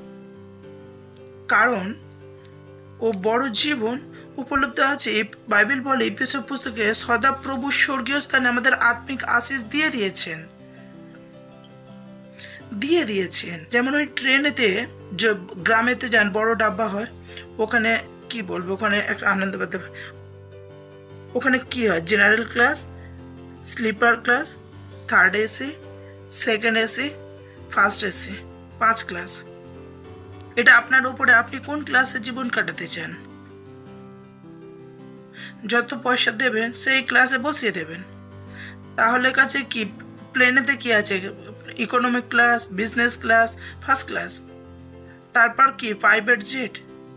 Speaker 6: কারণ ও বড় জীবন উপলব্ধ আছে। বাইবেল বলে এফেসীয় পুস্তকে সদাপ্রভু স্বর্গীয় স্থানে আমাদের আত্মিক আশীষ দিয়ে দিয়েছেন দিয়ে দিয়েছেন যেমন ওই ট্রেনেতে যে গ্রামেতে যান, বড় ডাব্বা হয়, ওখানে কি বলবো, ওখানে একটা আনন্দ পেতে, ওখানে কি হয়, general class, sleeper class, third AC, second AC, first AC, পাঁচ ক্লাস। এটা আপনার উপরে, আপনি কোন ক্লাসে জীবন কাটাতে চান। যত পয়সা দেবেন সেই ক্লাসে বসিয়ে দেবেন। তাহলে কাছে কি, প্লেনেতে কি আছে, economic class, business class, first class, তারপর কি প্রাইভেট জেট।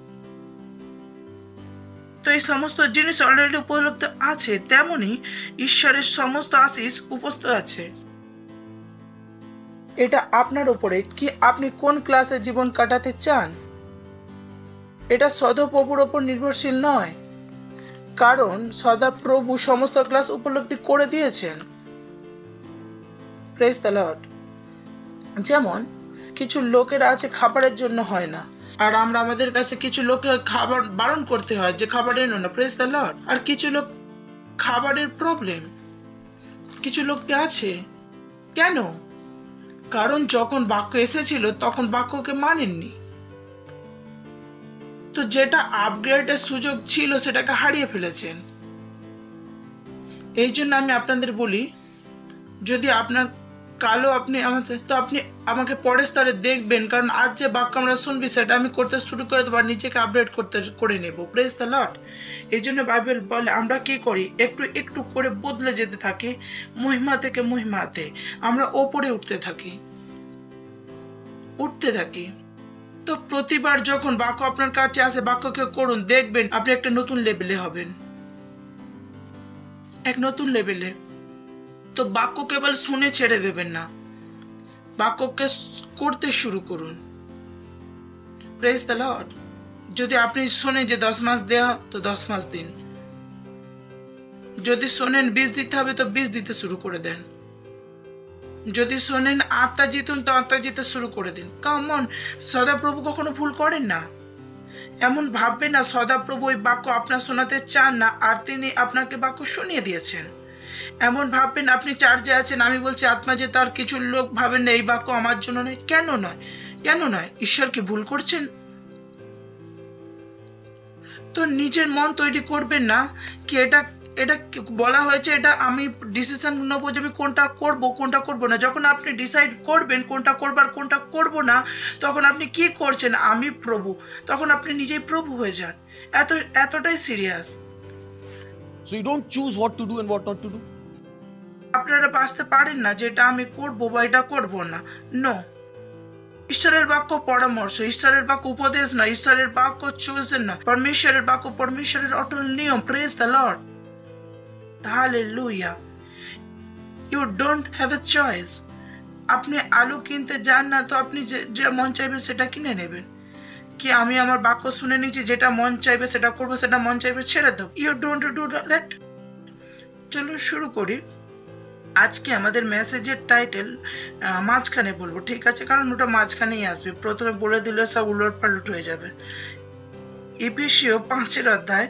Speaker 6: তো এই সমস্ত জিনিস অলরেডি উপলব্ধ আছে, তেমনি ঈশ্বরের সমস্ত আশীষ উপস্থিত আছে। এটা আপনার উপরে কি, আপনি কোন ক্লাসে জীবন কাটাতে চান। এটা সদাপ্রভুর ওপর নির্ভরশীল নয়, কারণ সদাপ্রভু সমস্ত ক্লাস উপলব্ধি করে দিয়েছেন। Praise the Lord. যেমন কিছু লোকেরা আছে খাবারের জন্য হয় না, আর আমরা আমাদের কাছে কিছু লোককে খাবার বারণ করতে হয় যে খাবার এনো না। Praise the Lord. আর কিছু লোক খাবারের প্রবলেম, কিছু লোককে আছে। কেন? কারণ যখন বাক্য এসেছিল তখন বাক্যকে মানেননি। তো যেটা আপগ্রেডের সুযোগ ছিল সেটাকে হারিয়ে ফেলেছেন। এই জন্য আমি আপনাদের বলি, যদি আপনার কালো আপনি আমাকে তো আপনি আমাকে পরের স্তরে দেখবেন, কারণ আজ যে বাক্য আমরা শুনবি সেটা আমি করতে শুরু করে দেবো আর নিজেকে আপডেট করতে করে নেব। Praise the Lord. এই জন্য বাইবেল বলে আমরা কি করি, একটু একটু করে বদলে যেতে থাকি, মহিমা থেকে মহিমাতে আমরা ওপরে উঠতে থাকি উঠতে থাকি তো প্রতিবার যখন বাক্য আপনার কাছে আসে, বাক্যকে করুন, দেখবেন আপনি একটা নতুন লেভেলে হবেন, এক নতুন লেভেলে। তো বাক্য কেবল শুনে ছেড়ে দেবেন না, বাক্যকে করতে শুরু করুন। Praise the Lord. যদি আপনি শোনেন যে দশ মাস দেওয়া, তো দশ মাস দিন। যদি শোনেন বীজ দিতে হবে, তো বীজ দিতে শুরু করে দেন। যদি শোনেন আত্মা জিতুন, তো আত্মা জিতে শুরু করে দিন। কেমন সদাপ্রভু কখনো ভুল করেন না। এমন ভাববেন না সদাপ্রভু ওই বাক্য আপনার শোনাতে চান না আর তিনি আপনাকে বাক্য শুনিয়ে দিয়েছেন। এমন ভাববেন আপনি চার্চে আছেন, আমি বলছি আত্মা যে তার কিছু লোক ভাবেন না এই বাক্য আমার জন্য নয়। কেন নয়? কেন নয়? ঈশ্বর কি ভুল করছেন? তো নিজের মন তৈরি করবেন না কি এটা এটা বলা হয়েছে, এটা আমি ডিসিশন নেবো যে আমি কোনটা করব কোনটা করব না। যখন আপনি ডিসাইড করবেন কোনটা করবার কোনটা করব না, তখন আপনি কি করছেন, আমি প্রভু, তখন আপনি নিজেই প্রভু হয়ে যান। এত এতটাই serious.
Speaker 7: So you don't choose what to do and what not to do.
Speaker 6: আপনারা বাঁচতে পারেন না যেটা আমি করব বা এটা করব না। নো, ঈশ্বরের বাক্য পরামর্শ, ঈশ্বরের বাক্য উপদেশ না, ঈশ্বরের বাক্য চোজেন না, পরমেশ্বরের বাক্য পরমেশ্বরের অটল নিয়ম। Praise the Lord. Hallelujah. You don't have a choice. আপনি আলু কিনতে যান না, তো আপনি যেটা মন চাইবে সেটা কিনে নেবেন। কি আমি আমার বাক্য শুনে নিয়েছি, যেটা মন চাইবে সেটা করবো, সেটা মন চাইবে ছেড়ে দেব। You don't do that. চলুন শুরু করি। আজকে আমাদের মেসেজের টাইটেল মাঝখানে বলবো, ঠিক আছে? কারণ ওটা মাঝখানেই আসবে, প্রথমে বলে দিলে সব উলট পালট হয়ে যাবে। এফেসীয় পাঁচের অধ্যায়,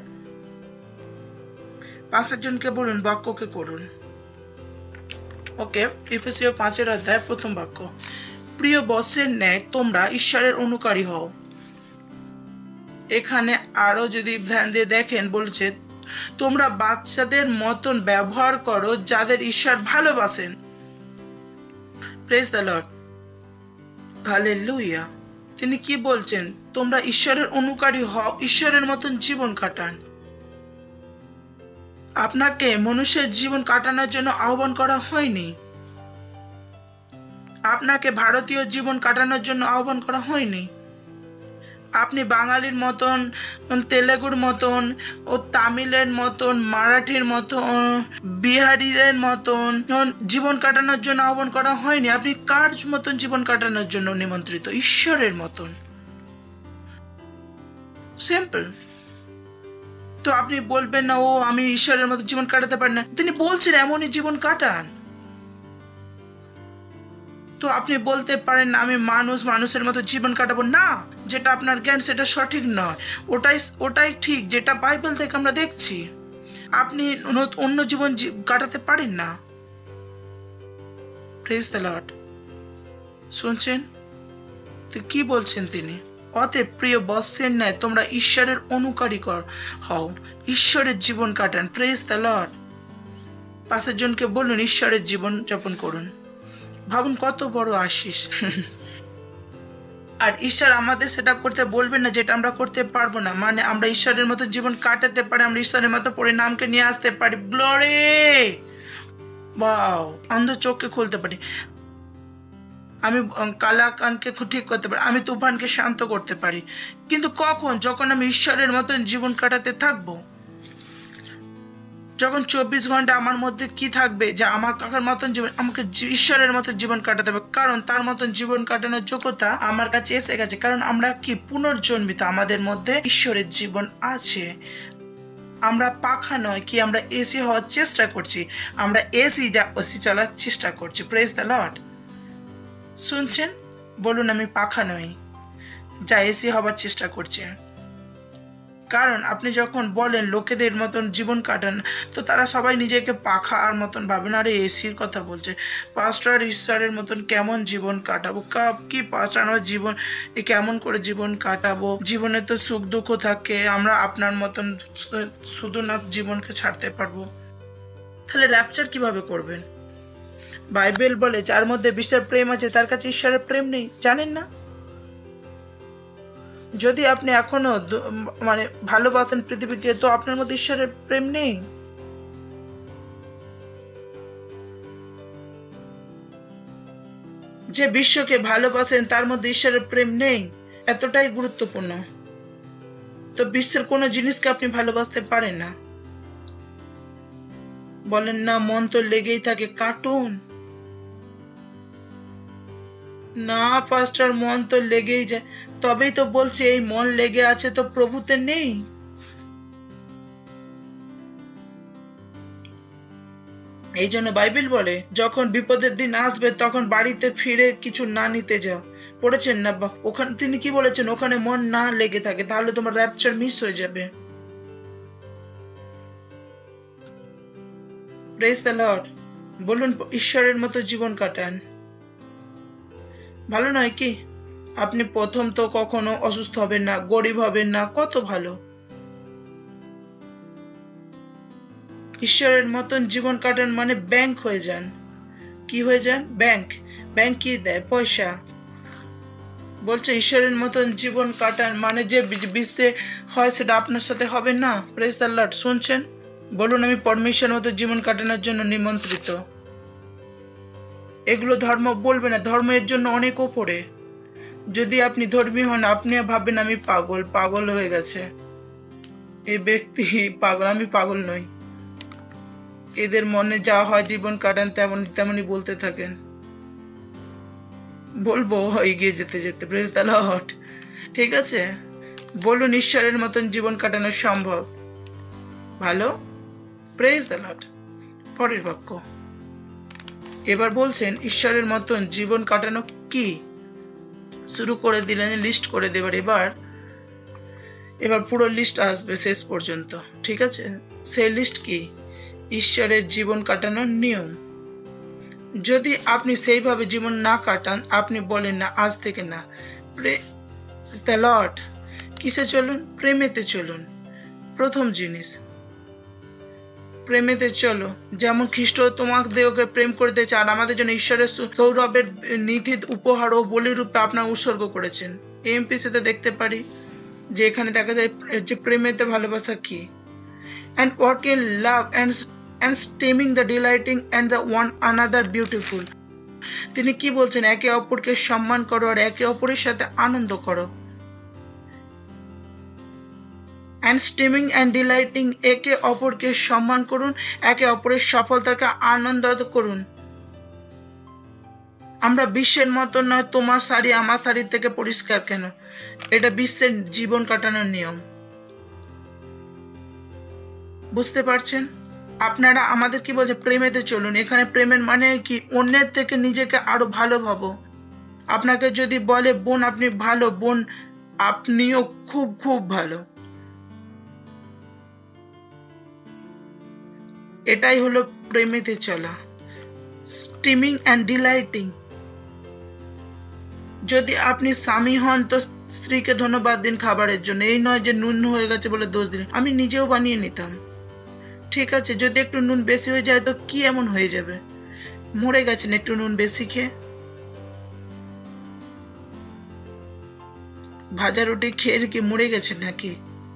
Speaker 6: পাঁচের জনকে বলুন বাক্যকে করুন। ওকে, এফেসীয় পাঁচের অধ্যায় প্রথম বাক্য, প্রিয় বৎসের ন্যায় তোমরা ঈশ্বরের অনুকারী হও। এখানে আরো যদি ধ্যান দিয়ে দেখেন বলছে তোমরা বাচ্চাদের মতন ব্যবহার করো যাদের ঈশ্বর ভালোবাসেন। Praise the Lord. হালেলুয়া। তিনি কি বলছেন? তোমরা ঈশ্বরের অনুকারী হও, ঈশ্বরের মতন জীবন কাটান। আপনাকে মনুষ্যের জীবন কাটানোর জন্য আহ্বান করা হয়নি, আপনাকে ভারতীয় জীবন কাটানোর জন্য আহ্বান করা হয়নি। আপনি বাঙালির মতন, তেলেগুর মতন, ও তামিলের মতন, মারাঠির মতন, বিহারিদের মতন জীবন কাটানোর জন্য আহ্বান করা হয়নি। আপনি কার মতন জীবন কাটানোর জন্য নিমন্ত্রিত? ঈশ্বরের মতন। সিম্পল। তো আপনি বলবেন না ও আমি ঈশ্বরের মতো জীবন কাটাতে পারি না। তিনি বলছেন এমনই জীবন কাটান। তো আপনি বলতে পারেন না আমি মানুষ, মানুষের মতো জীবন কাটাবো না। যেটা আপনার জ্ঞান সেটা সঠিক নয়, ওটাই ওটাই ঠিক যেটা বাইবেল থেকে আমরা দেখছি। আপনি অন্য জীবন কাটাতে পারেন না। Praise the Lord. শুনছেন তো কি বলছেন তিনি? অতএব প্রিয় বৎসের ন্যায় তোমরা ঈশ্বরের অনুকারী কর হও, ঈশ্বরের জীবন কাটান। Praise the Lord. পাঁচের জনকে বলুন ঈশ্বরের জীবন যাপন করুন। ভাবুন কত বড় আশিস। আর ঈশ্বর আমাদের সেটা করতে বলবেন না যেটা আমরা করতে পারবো না। মানে আমরা ঈশ্বরের মতো জীবন কাটাতে পারি, আমরা ঈশ্বরের মতো পরিণামকে নিয়ে আসতে পারি। গ্লোরি। ওয়াও। অন্ধ চোখকে খুলতে পারি, আমি কালা কানকে ঠিক করতে পারি, আমি তুফানকে শান্ত করতে পারি। কিন্তু কখন? যখন আমি ঈশ্বরের মতন জীবন কাটাতে থাকবো। যখন চব্বিশ ঘন্টা আমার মধ্যে কি থাকবে যে আমার কাকার মতন জীবন, আমাকে ঈশ্বরের মতন জীবন কাটাতে হবে, কারণ তার মতন জীবন কাটানোর যোগ্যতা আমার কাছে এসে গেছে। কারণ আমরা কি পুনর্জন্মিত, আমাদের মধ্যে ঈশ্বরের জীবন আছে। আমরা পাখা নয় কি আমরা এসি হওয়ার চেষ্টা করছি, আমরা এসি যা ওসি চলার চেষ্টা করছি। Praise the Lord. শুনছেন? বলুন আমি পাখা নই যা এসি হবার চেষ্টা করছে। কারণ আপনি যখন বলেন লোকেদের মতন জীবন কাটান, তো তারা সবাই নিজেকে পাখার মতন ভাবেন, আরে এসির কথা বলছে, পাস্টার ঈশ্বরের মতন কেমন জীবন কাটাবো, কাপ কি পাস্টার আমার জীবন এ কেমন করে জীবন কাটাবো, জীবনে তো সুখ দুঃখ থাকে, আমরা আপনার মতন শুধু না জীবনকে ছাড়তে পারবো। তাহলে র্যাপচার কিভাবে করবেন? বাইবেল বলে যার মধ্যে বিশ্বের প্রেম আছে তার কাছে ঈশ্বরের প্রেম নেই, জানেন না? যদি আপনি এখনো মানে ভালোবাসেন পৃথিবীকে, তো আপনার মধ্যে ঈশ্বরের প্রেম নেই। যে বিশ্বকে ভালোবাসেন তার মধ্যে ঈশ্বরের প্রেম নেই, এতটাই গুরুত্বপূর্ণ। তো বিশ্বের কোনো জিনিসকে আপনি ভালোবাসতে পারেন না। বলেন না মন তো লেগেই থাকে, কার্টুন না পাস্টার মন তো লেগেই যায়, তবেই তো বলছে এই মন লেগে আছে তো প্রভুতে নেই। এই জন্য বাইবেল বলে যখন বিপদের দিন আসবে তখন বাড়িতে ফিরে কিছু না নিতে যাও। পড়েছেন না? ওখানে তিনি কি বলেছেন? ওখানে মন না লেগে থাকে তাহলে তোমার র্যাপচার মিস হয়ে যাবে। Praise the Lord. বলুন ঈশ্বরের মতো জীবন কাটান। ভালো নয় কি? আপনি প্রথম তো কখনো অসুস্থ হবেন না, গরিব হবেন না, কত ভালো। ঈশ্বরের মতন জীবন কাটান মানে ব্যাংক হয়ে যান। কি হয়ে যান? ব্যাংক। ব্যাংক কি দেয়? পয়সা। বলছে ঈশ্বরের মতন জীবন কাটান মানে যে বিশ্বে হয় সেটা আপনার সাথে হবে না। Praise the Lord. শুনছেন? বলুন আমি পরমেশ্বরের মতো জীবন কাটানোর জন্য নিমন্ত্রিত। এগুলো ধর্ম বলবে না, ধর্মের জন্য অনেক ওপরে। যদি আপনি ধর্মী হন, আপনি ভাববেন আমি পাগল, পাগল হয়ে গেছে এই ব্যক্তি, পাগল। আমি পাগল নই। এদের মনে যা হয় জীবন কাটান তেমন তেমনই বলতে থাকেন। বলবো এগিয়ে যেতে যেতে। Praise the Lord. ঠিক আছে, বলুন ঈশ্বরের মতন জীবন কাটানো সম্ভব। ভালো। Praise the Lord. পরের বাক্য এবার বলছেন ঈশ্বরের মতন জীবন কাটানো কি? শুরু করে দিলেন, লিস্ট করে দেবার। এবার এবার পুরো লিস্ট আসবে শেষ পর্যন্ত। ঠিক আছে, সেই লিস্ট কি? ঈশ্বরের জীবন কাটানোর নিয়ম। যদি আপনি সেইভাবে জীবন না কাটান, আপনি বলেন না আজ থেকে না। Praise the Lord. কিসে চলুন? প্রেমেতে চলুন। প্রথম জিনিস প্রেমেতে চলো। যেমন খ্রিস্ট তোমাদেরকে প্রেম করতে চান, আমাদের জন্য ঈশ্বরের সৌরভের নিধি উপহার ও বলির রূপে আপনার উৎসর্গ করেছেন। এমপিসিতে দেখতে পারি যে এখানে দেখা যায় যে প্রেমেতে ভালোবাসা কি। And work in love and and steaming the delighting and the one another beautiful. তিনি কি বলছেন? একে অপরকে সম্মান করো আর একে অপরের সাথে আনন্দ করো। অ্যান্ড স্টিমিং অ্যান্ড ডিলাইটিং, একে অপরকে সম্মান করুন, একে অপরের সফলতাকে আনন্দ করুন। আমরা বিশ্বের মতো নয়, তোমার শাড়ি আমার শাড়ির থেকে পরিষ্কার কেন। এটা বিশ্বের জীবন কাটানোর নিয়ম। বুঝতে পারছেন? আপনারা আমাদের কি বলছে? প্রেমেতে চলুন। এখানে প্রেমের মানে কি? অন্যের থেকে নিজেকে আরো ভালো ভাবো। আপনাকে যদি বলে বোন আপনি ভালো, বোন আপনিও খুব খুব ভালো। এটাই হলো প্রেমেতে চলা। Steaming and delighting. যদি আপনি স্বামী হন তো স্ত্রীকে ধন্যবাদ দিন খাবারের জন্য। এই নয় যে নুন হয়ে গেছে বলে দোষ দিন। আমি নিজেও বানিয়ে নিতাম। ঠিক আছে, যদি একটু নুন বেশি হয়ে যায় তো কি এমন হয়ে যাবে? মরে গেছেন একটু নুন বেশি খেয়ে? ভাজা রুটি খেয়ে কি মরে গেছেন নাকি?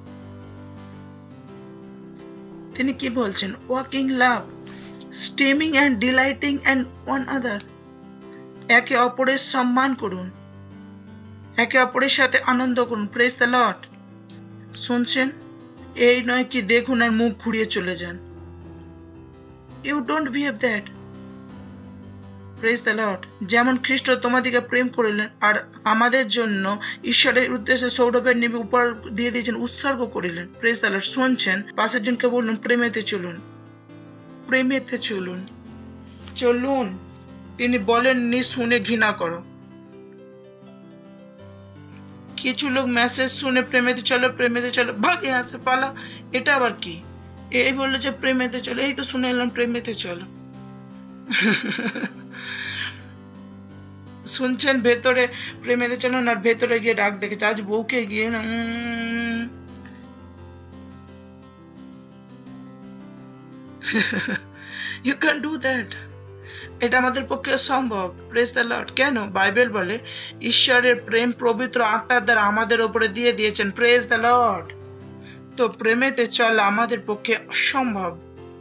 Speaker 6: তিনি কি বলছেন? Walking love, steaming and delighting and one other. একে অপরের সম্মান করুন, একে অপরের সাথে আনন্দ করুন। Praise the Lord. শুনছেন? এই নয় কি দেখুন আর মুখ ঘুরিয়ে চলে যান। You don't behave that. Praise the Lord. যেমন খ্রিস্ট তোমাদিকে প্রেম করিলেন আর আমাদের জন্য ঈশ্বরের উদ্দেশ্যে সৌরভের নিবে উপহার দিয়ে দিয়েছেন, উৎসর্গ করিলেন। Praise the Lord. শুনছেন? পাশের জনকে বলুন প্রেমেতে চলুন, প্রেমেতে চলুন, চলুন। তিনি বলেননি শুনে ঘৃণা করো। কিছু লোক মেসেজ শুনে প্রেমেতে চলো প্রেমেতে চলো ভাগ यहाँ से পালা, এটা আবার কি? এই বললো যে প্রেমেতে চলো, এই তো শুনে এলাম প্রেমেতে চলো। শুনছেন ভেতরে প্রেমেতে চলো না, ভেতরে গিয়ে ডাক দেখেছে আজ বউকে গিয়ে না ইউ ক্যান ডু দ্যাট। এটা আমাদের পক্ষে সম্ভব। Praise the lord. কেন? বাইবেল বলে ঈশ্বরের প্রেম পবিত্র আত্মার দ্বারা আমাদের উপরে দিয়ে দিয়েছেন। Praise the lord. তো প্রেমেতে চলা আমাদের পক্ষে অসম্ভব।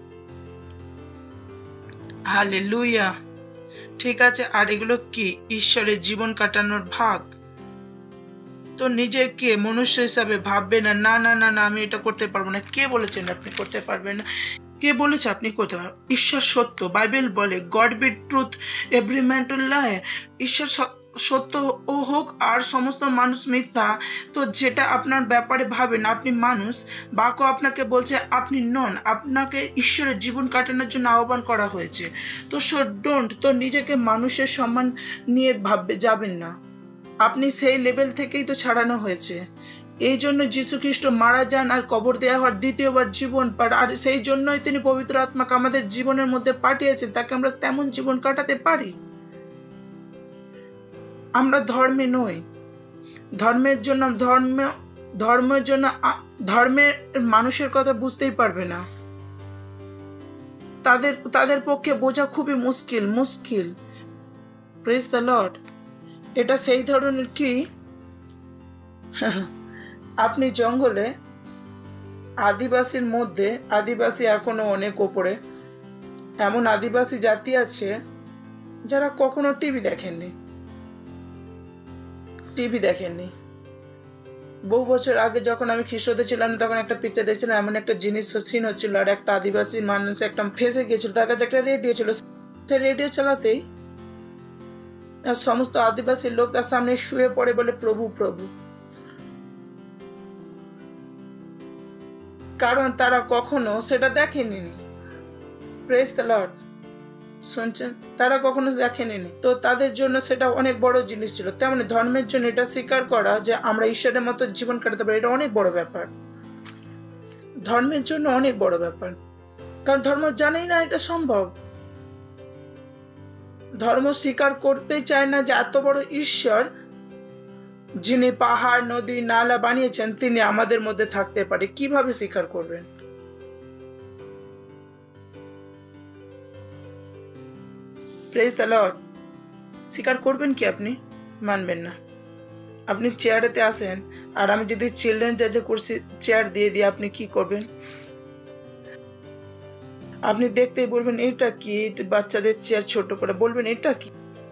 Speaker 6: হালেলুয়া। ঠিক আছে, আর এগুলো কি? ঈশ্বরের জীবন কাটানোর ভাগ। তো নিজেকে মনুষ্য হিসাবে ভাববে না, না না না না আমি এটা করতে পারবো না। কে বলেছেন আপনি করতে পারবেন না? কে বলেছে আপনি করতে পারবেন? ঈশ্বর সত্য। বাইবেল বলে God be truth every man to lie. ঈশ্বর সত্য ও হোক আর সমস্ত মানুষ মিথ্যা। তো যেটা আপনার ব্যাপারে ভাবেন আপনি মানুষ, বাক্য আপনাকে বলছে আপনি নন, আপনাকে ঈশ্বরের জীবন কাটানোর জন্য আহ্বান করা হয়েছে। তো সো ডোন্ট, তো নিজেকে মানুষের সম্মান নিয়ে ভাববে যাবেন না। আপনি সেই লেভেল থেকেই তো ছাড়ানো হয়েছে। এই জন্য যীশু খ্রিস্ট মারা যান আর কবর দেওয়া হওয়ার দ্বিতীয়বার জীবন পান, আর সেই জন্যই তিনি পবিত্র আত্মাকে আমাদের জীবনের মধ্যে পাঠিয়েছেন, তাকে আমরা তেমন জীবন কাটাতে পারি। আমরা ধর্মে নই। ধর্মের জন্য ধর্ম ধর্মের জন্য ধর্মের মানুষের কথা বুঝতেই পারবে না। তাদের তাদের পক্ষে বোঝা খুবই মুশকিল মুশকিল প্রেজ দ্য লর্ড। এটা সেই ধরনের কি, আপনি জঙ্গলে আদিবাসীর মধ্যে, আদিবাসী এখনো অনেক ওপরে, এমন আদিবাসী জাতি আছে যারা কখনো টিভি দেখেননি টিভি দেখেননি বহু বছর আগে যখন আমি খ্রিস্টতে ছিলাম তখন একটা পিকচার দেখছিলাম, এমন একটা জিনিস সিন হচ্ছিল আর একটা আদিবাসী মানুষ একটা ফেসে গিয়েছিল, তার কাছে একটা রেডিও ছিল। সে রেডিও চালাতেই সমস্ত আদিবাসী লোক তার সামনে শুয়ে পড়ে বলে প্রভু প্রভু, কারণ তারা কখনো সেটা দেখেনি। Praise the Lord. শুনছেন? তারা কখনো দেখেনি, তো তাদের জন্য সেটা অনেক বড় জিনিস ছিল। তেমনি ধর্মের জন্য এটা স্বীকার করা যে আমরা ঈশ্বরের মতো জীবন কাটাতে পারি, এটা অনেক বড় ব্যাপার। ধর্মের জন্য অনেক বড় ব্যাপার, কারণ ধর্ম জানেই না এটা সম্ভব। ধর্ম স্বীকার করতেই চায় না যে এত বড় ঈশ্বর, যিনি পাহাড় নদী নালা বানিয়েছেন, তিনি আমাদের মধ্যে থাকতে পারে। কিভাবে স্বীকার করবেন? Praise the lord. স্বীকার করবেন কি? আপনি মানবেন না। আপনি চেয়ারেতে আসেন আর আমি যদি চিলড্রেন জাজে কুরসি চেয়ার দিয়ে দিই, আপনি কি করবেন? আপনি দেখতেই বলবেন এটা কি, বাচ্চাদের চেয়ার ছোট করে বলবেন এটা কি।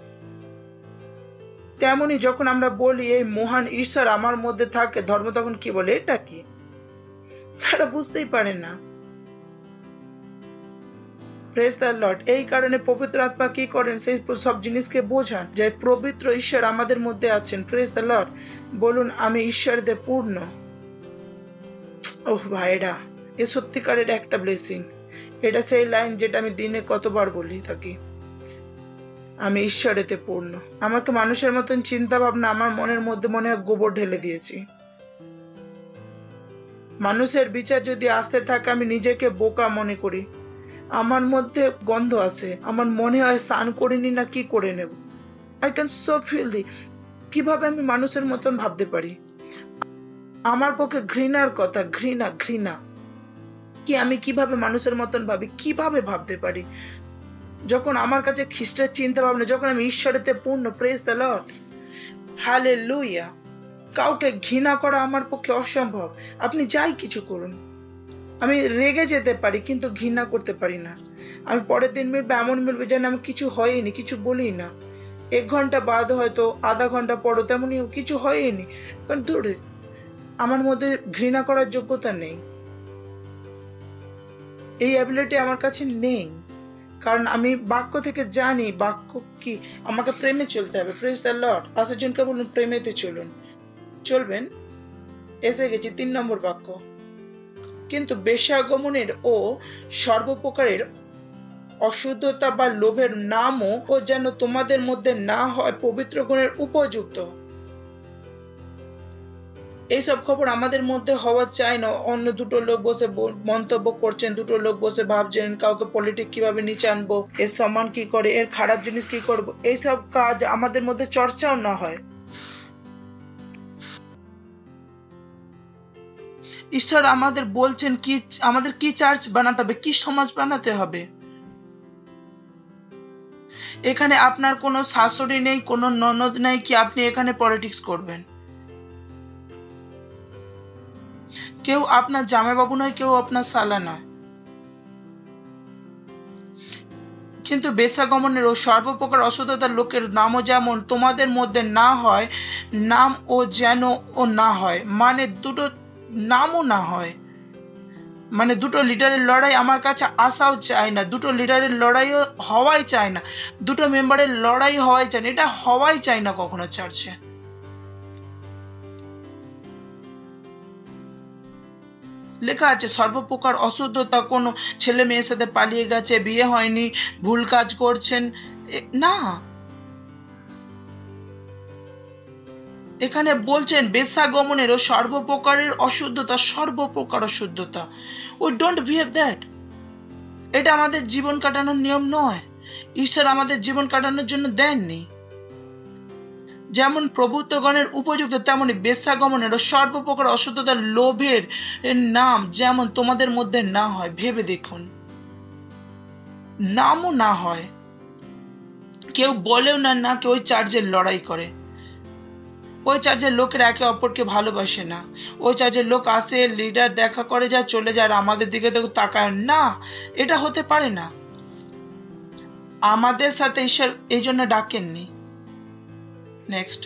Speaker 6: তেমনি যখন আমরা বলি এই মহান ঈশ্বর আমার মধ্যে থাকে, ধর্ম তখন কি বলে এটা কি? তারা বুঝতেই পারে না। Praise the Lord. এই কারণে পবিত্র আত্মা কি করেন? সেই সব জিনিসকে বোঝান যে পবিত্র ঈশ্বর আমাদের মধ্যে আছেন। Praise the Lord. বলুন আমি ঈশ্বরতে পূর্ণ। ওহ ভাইরা, এ সত্যিকারের একটা ব্লেসিং। এটা সেই লাইন যেটা আমি দিনে কতবার বলি থাকি, আমি ঈশ্বরেতে পূর্ণ। আমাকে মানুষের মতন চিন্তা ভাবনা আমার মনের মধ্যে মনে হয় গোবর ঢেলে দিয়েছি। মানুষের বিচার যদি আসতে থাকে আমি নিজেকে বোকা মনে করি, আমার মধ্যে গন্ধ আসে, আমার মনে হয় স্নান করিনি না কি করে নেব। I can so feel the, কিভাবে আমি মানুষের মতন ভাবতে পারি? আমার পক্ষে ঘৃণার কথা, ঘৃণা ঘৃণা কি আমি কিভাবে মানুষের মতন ভাবি, কিভাবে ভাবতে পারি? যখন আমার কাছে খ্রিস্টের চিন্তা ভাবনা, যখন আমি ঈশ্বরেতে পূর্ণ। Praise the Lord. হালেলুয়া। কাউকে ঘৃণা করা আমার পক্ষে অসম্ভব। আপনি যাই কিছু করুন, আমি রেগে যেতে পারি কিন্তু ঘৃণা করতে পারি না। আমি পরের দিন মিলবে এমন মিলবে যেন আমি কিছু হয়নি, কিছু বলি না। এক ঘন্টা বাদ হয়তো আধা ঘন্টা পরও তেমনই কিছু হয়নি, কারণ দূরে আমার মধ্যে ঘৃণা করার যোগ্যতা নেই, এই অ্যাবিলিটি আমার কাছে নেই। কারণ আমি বাক্য থেকে জানি বাক্য কি, আমাকে প্রেমে চলতে হবে। Praise the Lord. পাঁচের জনকে বলুন প্রেমেতে চলুন, চলবেন। এসে গেছি তিন নম্বর বাক্য। কিন্তু বেশ্যাগমনের ও সর্বপ্রকারের অশুদ্ধতা বা লোভের নামও ও যেন তোমাদের মধ্যে না হয় পবিত্র গুণের উপযুক্ত। এইসব খবর আমাদের মধ্যে হওয়া চাই না। অন্য দুটো লোক বসে মন্তব্য করছেন, দুটো লোক বসে ভাবছেন কাউকে পলিটিক কিভাবে নিচে আনবো, এর সম্মান কি করে, এর খারাপ জিনিস কি করবো, এইসব কাজ আমাদের মধ্যে চর্চাও না হয়। ঈশ্বর আমাদের বলছেন কি আমাদের কি চার্চ বানাতে হবে, কি সমাজ বানাতে হবে। এখানে আপনার কোনো শাশুড়ি নেই, কোনো ননদ নেই কি আপনি এখানে পলিটিক্স করবেন। কেউ আপনার জামাইবাবু নয়, কেউ আপনার শালা নয়। কিন্তু বেশ্যাগমনের ও সর্বপ্রকার অশুদ্ধতার লোকের নামও যেমন তোমাদের মধ্যে না হয়, নাম ও যেন ও না হয়, মানে দুটো নামও না হয়। মানে দুটো লিডারের লড়াই আমার কাছে আসাও চাই না, দুটো লিডারের লড়াইও হওয়াই চাই না, দুটো মেম্বারের লড়াই হওয়াই চাই না, এটা হওয়াই চাই না কখনো চার্চে। লেখা আছে সর্বপ্রকার অশুদ্ধতা, কোনো ছেলে মেয়ের সাথে পালিয়ে গেছে, বিয়ে হয়নি, ভুল কাজ করছেন না। এখানে বলছেন বেশ্যাগমনের ও সর্বপ্রকারের অশুদ্ধতা, সর্বপ্রকার অশুদ্ধতা। We don't behave that. এটা আমাদের জীবন কাটানোর নিয়ম নয়। ঈশ্বর আমাদের জীবন কাটানোর জন্য দেননি। যেমন প্রভুত্বগণের উপযুক্ত, তেমনি বেশ্যাগমনের ও সর্বপ্রকার অশুদ্ধতার লোভের নাম যেমন তোমাদের মধ্যে না হয়। ভেবে দেখুন, নামও না হয়, কেউ বলেও না না কেউ ওই চার্চের লড়াই করে। ওই চার্চের লোকের একে অপরকে ভালোবাসে না। ওই চার্চের লোক আসে, লিডার দেখা করে যায়, চলে যায়, আর আমাদের দিকে তো তাকায় না। এটা হতে পারে না। আমাদের সাথে ঈশ্বর এই জন্য ডাকেননি। নেক্সট,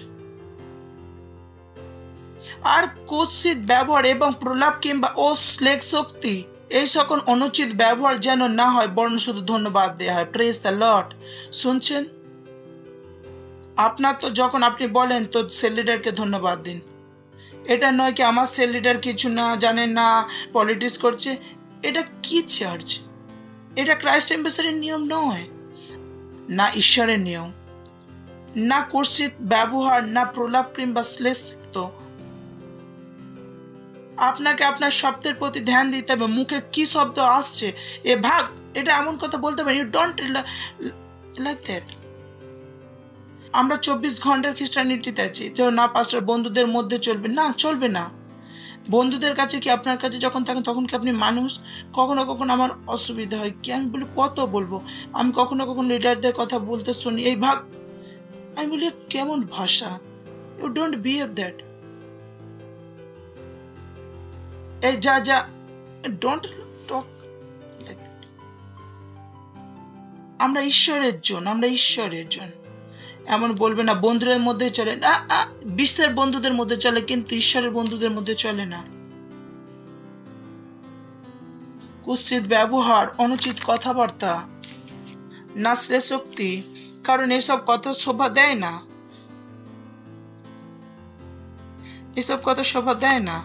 Speaker 6: আর কুৎসিত ব্যবহার এবং প্রলাপ কিংবা ও শ্লেষ শক্তি, এই সকল অনুচিত ব্যবহার যেন না হয়, বরং শুধু ধন্যবাদ দেওয়া হয়। Praise the Lord. শুনছেন? আপনার তো যখন আপনি বলেন তো সেল লিডারকে ধন্যবাদ দিন। এটা নয় কি আমার সেল লিডার কিছু না জানে না, পলিটিক্স করছে। এটা কি চার্চ? এটা ক্রাইস্ট এম্বাসিডারের নিয়ম নয়, না ঈশ্বরের নিয়ম, না কুৎসিত ব্যবহার, না প্রলাপ কিংবা শ্লেষ। তো আপনাকে আপনার শব্দের প্রতি ধ্যান দিতে হবে। মুখে কি শব্দ আসছে, এ ভাগ, এটা এমন কথা বলতে পারেন। You don't like that. আমরা চব্বিশ ঘন্টার খ্রিস্টানিটিতে আছি, যে না পাস্টার বন্ধুদের মধ্যে চলবে না, চলবে না। বন্ধুদের কাছে কি আপনার কাছে যখন থাকেন তখন কি আপনি মানুষ? কখনো কখনো আমার অসুবিধা হয়, কি আমি বলি কত বলবো। আমি কখনো কখনো লিডারদের কথা বলতে শুনি, এই ভাগ, আমি বলি কেমন ভাষা। You don't behave that. এই যা যা, ডোন্ট টক লাইক দ্যাট। আমরা ঈশ্বরের জন, আমরা ঈশ্বরের জন। এমন বলবে না বন্ধুদের মধ্যে চলে না, বিশ্বের বন্ধুদের মধ্যে চলে, কিন্তু ঈশ্বরের বন্ধুদের মধ্যে চলে না। কুৎসিত ব্যবহার, অনুচিত কথাবার্তা, না শ্লেষোক্তি, কারণ এসব কথা শোভা দেয় না। এসব কথা শোভা দেয় না।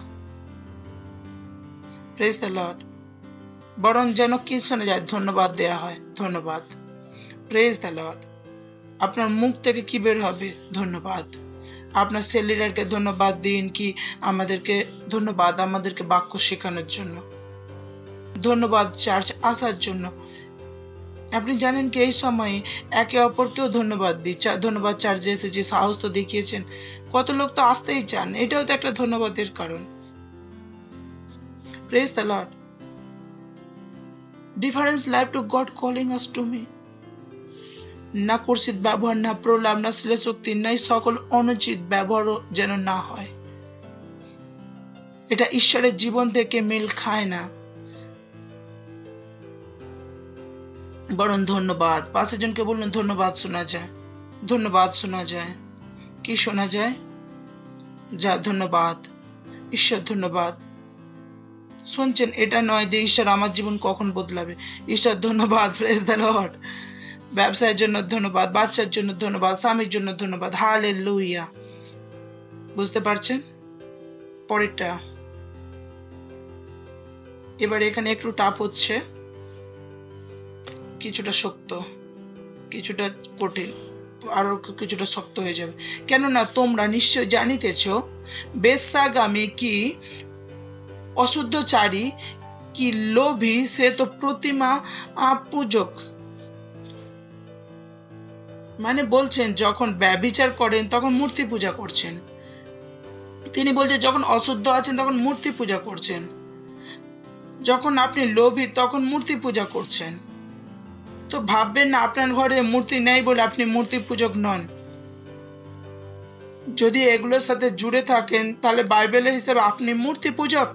Speaker 6: Praise the lord. বরং যেন কি শোনা যায়, ধন্যবাদ দেয়া হয়। ধন্যবাদ। Praise the lord. আপনার মুখ থেকে কি বের হবে? ধন্যবাদ। আপনার সেল লিডারকে ধন্যবাদ দিন, কি আমাদেরকে ধন্যবাদ আমাদেরকে বাক্য শেখানোর জন্য, ধন্যবাদ চার্চ আসার জন্য। আপনি জানেন কি এই সময়ে একে অপরকেও ধন্যবাদ দিই। ধন্যবাদ চার্চে এসেছি, সাহস তো দেখিয়েছেন। কত লোক তো আসতেই চান, এটাও তো একটা ধন্যবাদের কারণ। Praise the lord. Difference life to God calling us to me. না কুৎসিত ব্যবহার, না প্রলাপ, না শ্লেষোক্তি, নাই সকল অনুচিত ব্যবহারও যেন না হয়। এটা ঈশ্বরের জীবন থেকে মেল খায় না। বরং ধন্যবাদ। পাঁচের জনকে বলুন ধন্যবাদ শোনা যায়, ধন্যবাদ শোনা যায়। কি শোনা যায়? যা ধন্যবাদ, ঈশ্বর ধন্যবাদ। শুনছেন? এটা নয় যে ঈশ্বর আমার জীবন কখন বদলাবে। ঈশ্বর ধন্যবাদ। Praise the lord. ব্যবসায়ের জন্য ধন্যবাদ, বাচ্চার জন্য ধন্যবাদ, স্বামীর জন্য ধন্যবাদ। হালেলুয়া। বুঝতে পারছেন? পরেরটা এবার এখানে একটু টাফ হচ্ছে, কিছুটা শক্ত, কিছুটা কঠিন। আরো কিছুটা শক্ত হয়ে যাবে। কেননা তোমরা নিশ্চয় জানিতেছ বেশ্যাগামী কি অশুদ্ধচারী কি লোভী সে তো প্রতিমা পূজক। মানে বলছেন যখন ব্যভিচার করেন তখন মূর্তি পূজা করছেন। তিনি বলছেন যখন অশুদ্ধ আছেন তখন মূর্তি পূজা করছেন, যখন আপনি লোভী তখন মূর্তি পূজা করছেন। তো ভাববেন না আপনার ঘরে মূর্তি নেই বলে আপনি মূর্তি পূজক নন। যদি এগুলোর সাথে জুড়ে থাকেন তাহলে বাইবেলের হিসাবে আপনি মূর্তি পূজক।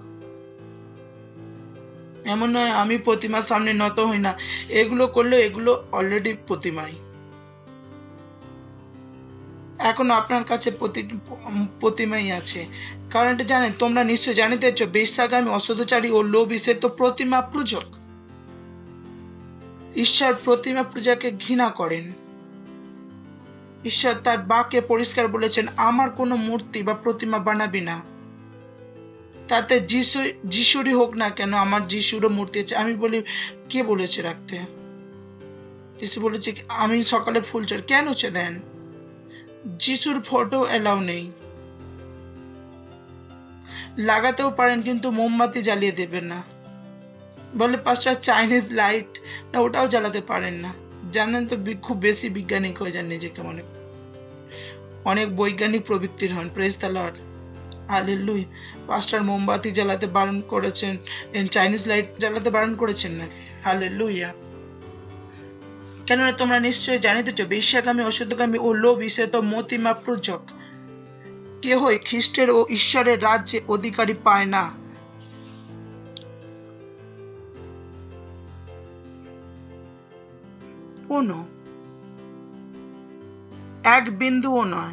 Speaker 6: এমন নয় আমি প্রতিমার সামনে নত হই না, এগুলো করলে এগুলো অলরেডি প্রতিমাই। এখন আপনার কাছে প্রতিমাই আছে, কারণ এটা জানেন তোমরা নিশ্চয় জানিতেছ বেশ্যাগামী অশুদ্ধচারী ও লোভী সে তো প্রতিমা পূজক। ঈশ্বর প্রতিমা পূজাকে ঘৃণা করেন। ঈশ্বর তার বাক্যে পরিষ্কার বলেছেন আমার কোনো মূর্তি বা প্রতিমা বানাবি না, তাতে যিশু যিশুরই হোক না কেন, আমার যিশুরও মূর্তি আছে। আমি বলি কে বলেছে রাখতে? যিশু বলেছে আমি সকালে ফুল চড় কেন হচ্ছে দেন? যিশুর ফটো এলাও নেই, লাগাতেও পারেন কিন্তু মোমবাতি জ্বালিয়ে দেবেন না। বলে পাঁচটা চাইনিজ লাইট না ওটাও জ্বালাতে পারেন না। জানেন তো খুব বেশি বিজ্ঞানিক হয়ে যান নিজেকে মনে, অনেক বৈজ্ঞানিক প্রবৃত্তির হন। Praise the Lord, hallelujah. পাঁচটার মোমবাতি জ্বালাতে বারণ করেছেন, চাইনিজ লাইট জ্বালাতে বারণ করেছেন নাকি? হালেলুয়া। কেননা তোমরা নিশ্চয় জানিতেছ বেশ্যাগামী অশুদ্ধগামী ও লোভী সে তো মতিমা পূজক কেহই খ্রিস্টের ও ঈশ্বরের রাজ্যে অধিকারী পায় না। কোনো এক বিন্দুও নয়,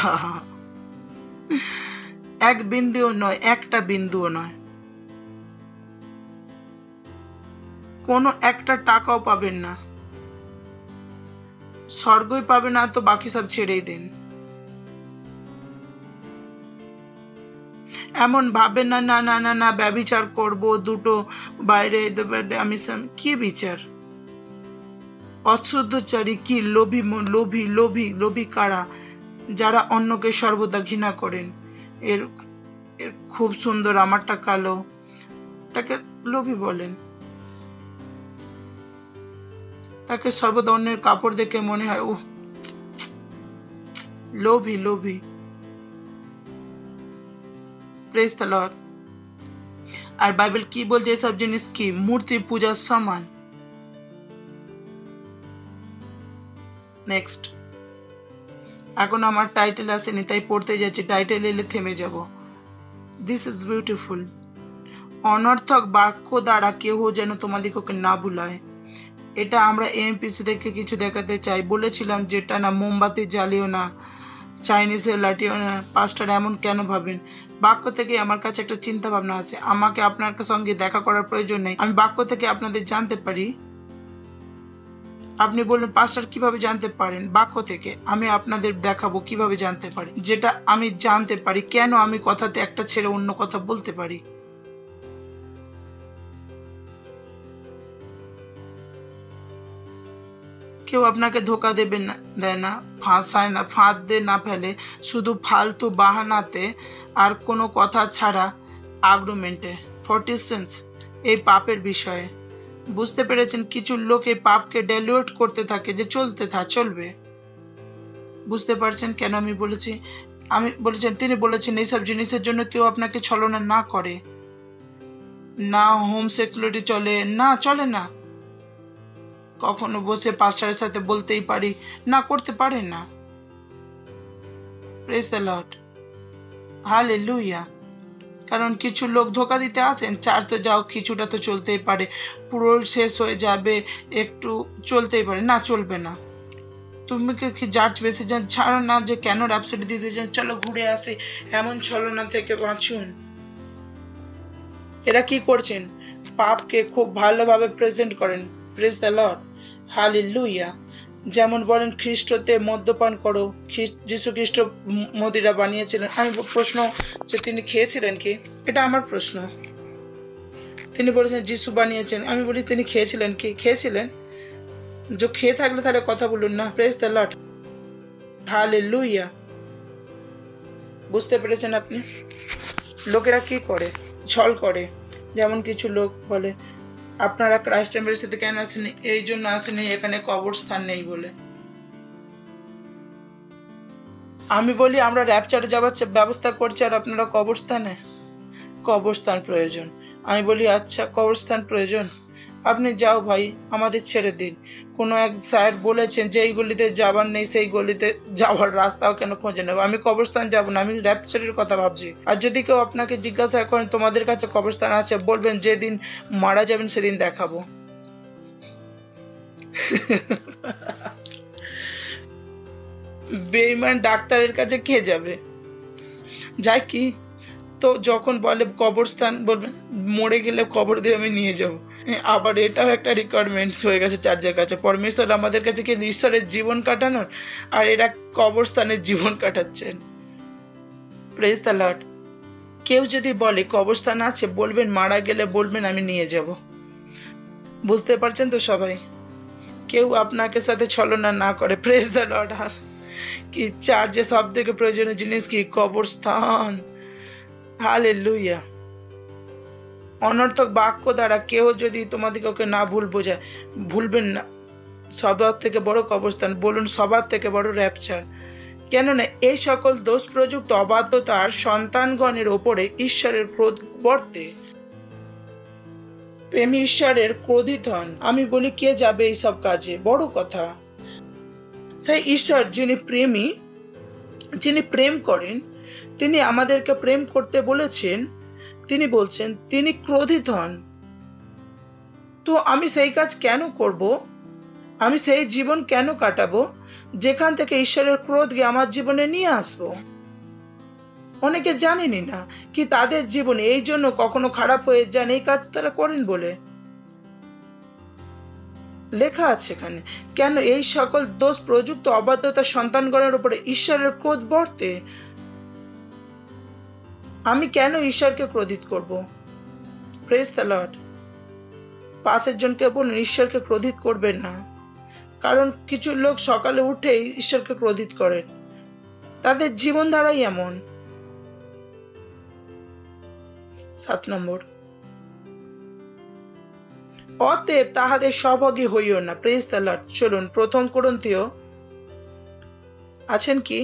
Speaker 6: এক বিন্দুও নয়, একটা বিন্দুও নয়, কোনো একটা টাকাও পাবেন না, স্বর্গই পাবে না, তো বাকি সব ছেড়েই দিন। এমন ভাবেন না না না না না ব্যভিচার করব, দুটো বাইরে আমি কি বিচার? অশুদ্ধচারী কি লোভী লোভী লোভী লোভী কারা? যারা অন্যকে সর্বদা ঘৃণা করেন। এর এর খুব সুন্দর, আমারটা কালো, তাকে লোভী বলেন। তাকে সর্বদা অন্যের কাপড় দেখে মনে হয় ও লোভী লোভী। Praise the Lord. আর বাইবেল কি বলছে এসব জিনিস কি মূর্তি পূজার সমান। নেক্সট, এখন আমার টাইটেল আসেনি তাই পড়তে যাচ্ছি, টাইটেল এলে থেমে যাব। This is beautiful. অনর্থক বাক্য দ্বারা কেউ যেন তোমাদিগকে না ভুলায়। এটা আমরা এমপিসি থেকে কিছু দেখাতে চাই। বলেছিলাম যেটা না মোমবাতি জ্বালিও না, চাইনিজের লাঠিও না। পাস্টার এমন কেন ভাবেন? বাক্য থেকে আমার কাছে একটা চিন্তা ভাবনা আছে। আমাকে আপনার সঙ্গে দেখা করার প্রয়োজন নেই, আমি বাক্য থেকে আপনাদের জানতে পারি। আপনি বললেন পাস্টার কিভাবে জানতে পারেন? বাক্য থেকে। আমি আপনাদের দেখাবো কিভাবে জানতে পারি। যেটা আমি জানতে পারি কেন আমি কথাতে একটা ছেড়ে অন্য কথা বলতে পারি। কেউ আপনাকে ধোকা দেবে না, দেয় না, ফাঁসায় না, ফাঁদ দিয়ে না ফেলে, শুধু ফালতু বাহানাতে আর কোনো কথা ছাড়া আর্গুমেন্টে। ফর্টি সেন্স এই পাপের বিষয়ে বুঝতে পেরেছেন? কিছু লোক এই পাপকে ডেলিউট করতে থাকে যে চলতে থা চলবে। বুঝতে পারছেন কেন আমি বলেছি? আমি বলেছেন, তিনি বলেছেন এইসব জিনিসের জন্য কেউ আপনাকে ছলনা না করে না। হোমসেক্সুয়ালিটি চলে না, চলে না। কখনো বসে পাস্টারের সাথে বলতেই পারি না, করতে পারে না। Praise the Lord, hallelujah. কারণ কিছু লোক ধোকা দিতে আসেন, চার্চ তো যাও, কিছুটা তো চলতেই পারে, পুরো শেষ হয়ে যাবে, একটু চলতেই পারে না, চলবে না। তুমি কি চার্চ বেশি যান, ছাড়ো না যে কেন র্যাপসোডি দিতে যান, চলো ঘুরে আসে, এমন ছলনা থেকে বাঁচুন। এরা কি করছেন? পাপকে খুব ভালোভাবে প্রেজেন্ট করেন। Praise the Lord, hallelujah. যেমন বলেন খ্রিস্টতে মদ্যপান করো, যীশু খ্রিস্ট মদিরা বানিয়েছিলেন। আমি প্রশ্ন যে তিনি খেয়েছিলেন কি? এটা আমার প্রশ্ন। তিনি বলেছেন যীশু বানিয়েছেন, আমি বলি তিনি খেয়েছিলেন কি? খেয়েছিলেন? যে খেয়ে থাকলে তাহলে কথা বলুন না। Praise the Lord, hallelujah. বুঝতে পেরেছেন আপনি? লোকেরা কি করে? ছল করে। যেমন কিছু লোক বলে আপনারা ক্রাইস্ট এম্বাসিতে কেন আসেনি? এই জন্য আসেনি, এখানে কবরস্থান নেই বলে। আমি বলি আমরা র্যাপচারে যাওয়ার ব্যবস্থা করছি আর আপনারা কবরস্থানে? কবরস্থান প্রয়োজন। আমি বলি আচ্ছা কবরস্থান প্রয়োজন, আপনি যাও ভাই, আমাদের ছেড়ে দিন। কোনো এক স্যার বলেছেন যে এই গলিতে যাবার নেই, সেই গলিতে যাওয়ার রাস্তাও কেন খুঁজে নেব? আমি কবরস্থান যাব না, আমি র্যাপচারের কথা ভাবছি। আর যদি কেউ আপনাকে জিজ্ঞাসা করেন তোমাদের কাছে কবরস্থান আছে, বলবেন যেদিন মারা যাবেন সেদিন দেখাবো। বেঈমান ডাক্তারের কাছে কে যাবে? যায় কি? তো যখন বলে কবরস্থান, বলবেন মরে গেলে কবর দিয়ে আমি নিয়ে যাব। আবার এটাও একটা রিকোয়ারমেন্টস হয়ে গেছে চার্চের কাছে। পরমেশ্বর আমাদের কাছে কি ঈশ্বরের জীবন কাটানোর, আর এরা কবরস্থানের জীবন কাটাচ্ছেন। Praise the lord. কেউ যদি বলে কবরস্থান আছে, বলবেন মারা গেলে বলবেন আমি নিয়ে যাব। বুঝতে পারছেন তো সবাই? কেউ আপনাকে সাথে ছলনা না করে। Praise the lord. কি চার্চে সব থেকে প্রয়োজনীয় জিনিস কি? কবরস্থান। হালেলুয়া। অনর্থক বাক্য দ্বারা কেউ যদি তোমাদেরকে না ভুল বোঝায়, ভুলবেন না। সবার থেকে বড় কবরস্থান, বলুন সবার থেকে বড় র্যাপচার। কেননা এই সকল দোষ প্রযুক্ত অবাধ্যতার সন্তানগণের ওপরে ঈশ্বরের ক্রোধ বর্তে। প্রেমী ঈশ্বরের ক্রোধিত হন। আমি বলি কে যাবে এইসব কাজে? বড় কথা। সেই ঈশ্বর যিনি প্রেমী, যিনি প্রেম করেন, তিনি আমাদেরকে প্রেম করতে বলেছেন। তিনি বলছেন তিনি ক্রোধিত হন। তো আমি সেই কাজ কেন করব? আমি সেই জীবন কেন কাটাবো যেখান থেকে ঈশ্বরের ক্রোধকে আমার জীবনে নিয়ে আসবো? অনেকে জানেনই না কি তাদের জীবন এই জন্য কখনো খারাপ হয়ে যান এই কাজ তারা করেন বলে। লেখা আছে এখানে, কেন এই সকল দোষ প্রযুক্ত অবাধ্যতার সন্তানগণের উপরে ঈশ্বরের ক্রোধ বর্তে। আমি কেন ঈশ্বরকে ক্রোধিত করব? Praise the lord. পাশের জনকে বলুন ঈশ্বরকে ক্রোধিত করবেন না। কারণ কিছু লোক সকালে উঠে ঈশ্বরকে ক্রোধিত করেন, তাদের জীবনধারাই এমন। সাত নম্বর, অতএব তাহাদের সহভাগী হইও না। Praise the lord. চলুন প্রথম কোরিন্থীয় আছেন কি?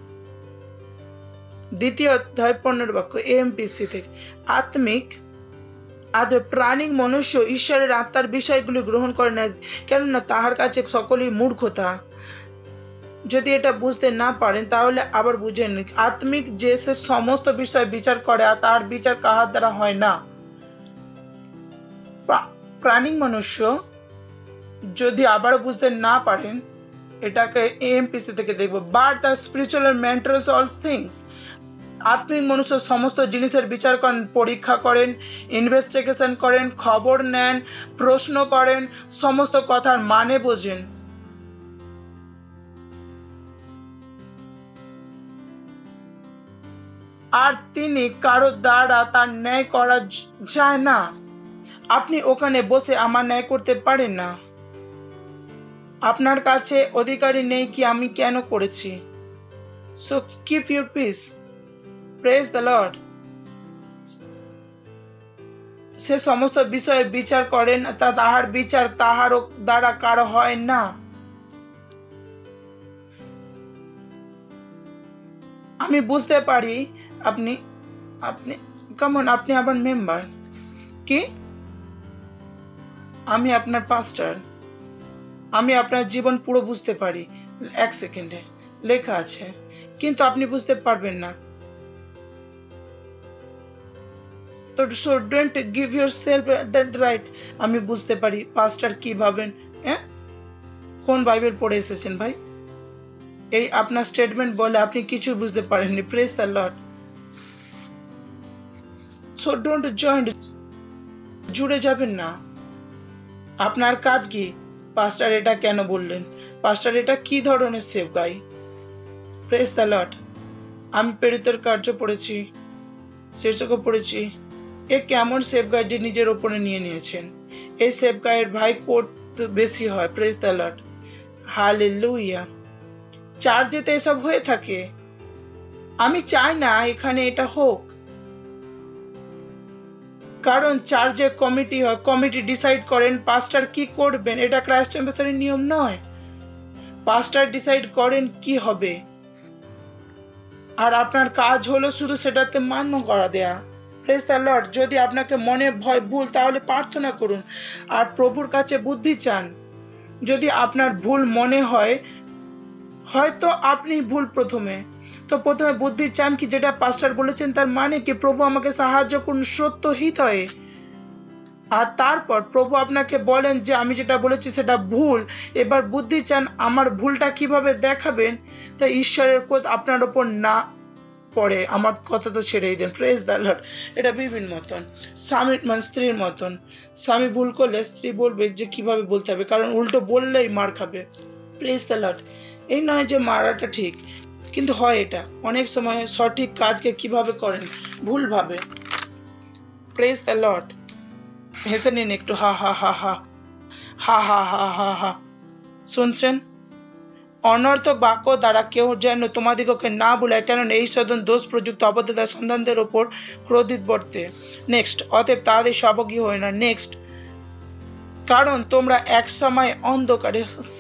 Speaker 6: দ্বিতীয় অধ্যায় পনেরো বাক্য এমপিসি থেকে। আত্মিক আত্ম প্রাণিক মনুষ্য ঈশ্বরের আত্মার বিষয়গুলি গ্রহণ করে না, কেননা তাহার কাছে সকলেই মূর্খতা। যদি এটা বুঝতে না পারেন তাহলে আবার বুঝেন, আত্মিক যে সে সমস্ত বিষয় বিচার করে আর তার বিচার কাহার দ্বারা হয় না। প্রাণিক মনুষ্য যদি আবার বুঝতে না পারেন, এটাকে এমপিসি থেকে দেখবো। But the spiritual and mental all things. আত্মিক মনুষ্য সমস্ত জিনিসের বিচার করেন, পরীক্ষা করেন, ইনভেস্টিগেশন করেন, খবর নেন, প্রশ্ন করেন, সমস্ত কথার মানে বোঝেন। আর তিনি কারো দ্বারা তার ন্যায় করা যায় না। আপনি ওখানে বসে আমার ন্যায় করতে পারেন না। আপনার কাছে অধিকারী নেই কি আমি কেন করেছি। So keep your peace. Praise the lord. সে সমস্ত বিষয়ের বিচার করেন, তা তাহার বিচার তাহার দ্বারা কারো হয় না। আমি বুঝতে পারি আপনি আপনি কেমন, আপনি আবার মেম্বার কি? আমি আপনার পাস্টার, আমি আপনার জীবন পুরো বুঝতে পারি। এক সেকেন্ডে লেখা আছে, কিন্তু আপনি বুঝতে পারবেন না। তো so don't give yourself that right. আমি বুঝতে পারি পাস্টার কি ভাবেন। হ্যাঁ, কোন বাইবেল পড়ে এসেছেন ভাই? এই আপনার স্টেটমেন্ট বলে আপনি কিছু বুঝতে পারেননি। Praise the lord. So don't join, জুড়ে যাবেন না। আপনার কাজ কি? পাস্টার এটা কেন বললেন? পাস্টার এটা কি ধরনের save guy? Praise the lord. আমি প্রেরিতের কার্য পড়েছি, শীর্ষকও পড়েছি। এ কেমন সেভ গাই যে নিজের ওপরে নিয়ে নিয়েছেন। এই সেভ গাইয়ের ভাই কোট বেশি হয়। Praise the Lord. হালেলুয়া। চার্চেতে এসব হয়ে থাকে। আমি চাই না এখানে এটা হোক, কারণ চার্চের কমিটি হয়, কমিটি ডিসাইড করেন পাস্টার কি করবেন। এটা ক্রাইস্ট এম্বাসির নিয়ম নয়। পাস্টার ডিসাইড করেন কি হবে, আর আপনার কাজ হলো শুধু সেটাতে মান্য করা দেয়া। Praise the Lord. যদি আপনাকে মনে ভয় ভুল, তাহলে প্রার্থনা করুন আর প্রভুর কাছে বুদ্ধি চান। যদি আপনার ভুল মনে হয়, হয়তো আপনি ভুল প্রথমে, তো প্রথমে বুদ্ধি চান কি যেটা পাস্টার বলেছেন তার মানে কি, প্রভু আমাকে সাহায্য করুন সত্য হৃদয়ে। আর তারপর প্রভু আপনাকে বলেন যে আমি যেটা বলেছি সেটা ভুল, এবার বুদ্ধি চান আমার ভুলটা কিভাবে দেখাবেন, তা ঈশ্বরের কোদ আপনার ওপর না পড়ে। আমার কথা তো ছেড়েই দেন। Praise the Lord. এটা বিভিন্ন মতন, স্বামীর মানে স্ত্রীর মতন। স্বামী ভুল করলে স্ত্রী বলবে যে কিভাবে বলতে হবে, কারণ উল্টো বললেই মার খাবে। Praise the Lord. এই নয় যে মারাটা ঠিক, কিন্তু হয় এটা অনেক সময় সঠিক কাজকে কিভাবে করেন ভুলভাবে। Praise the lord. হেসে নিন একটু, হা হা হা হা হা হা হা হা হা। শুনছেন? অনর্থক বাক্য দ্বারা কেউ যেন তোমাদিগকে না বলে, কেন এই সদন দোষ প্রযুক্ত অবদ্ধতার সন্তানদের ওপর ক্রোধিত বর্তে। নেক্সট, অতএব তাদের সহভাগী হয় না। নেক্সট, কারণ তোমরা এক সময় অন্ধকারে,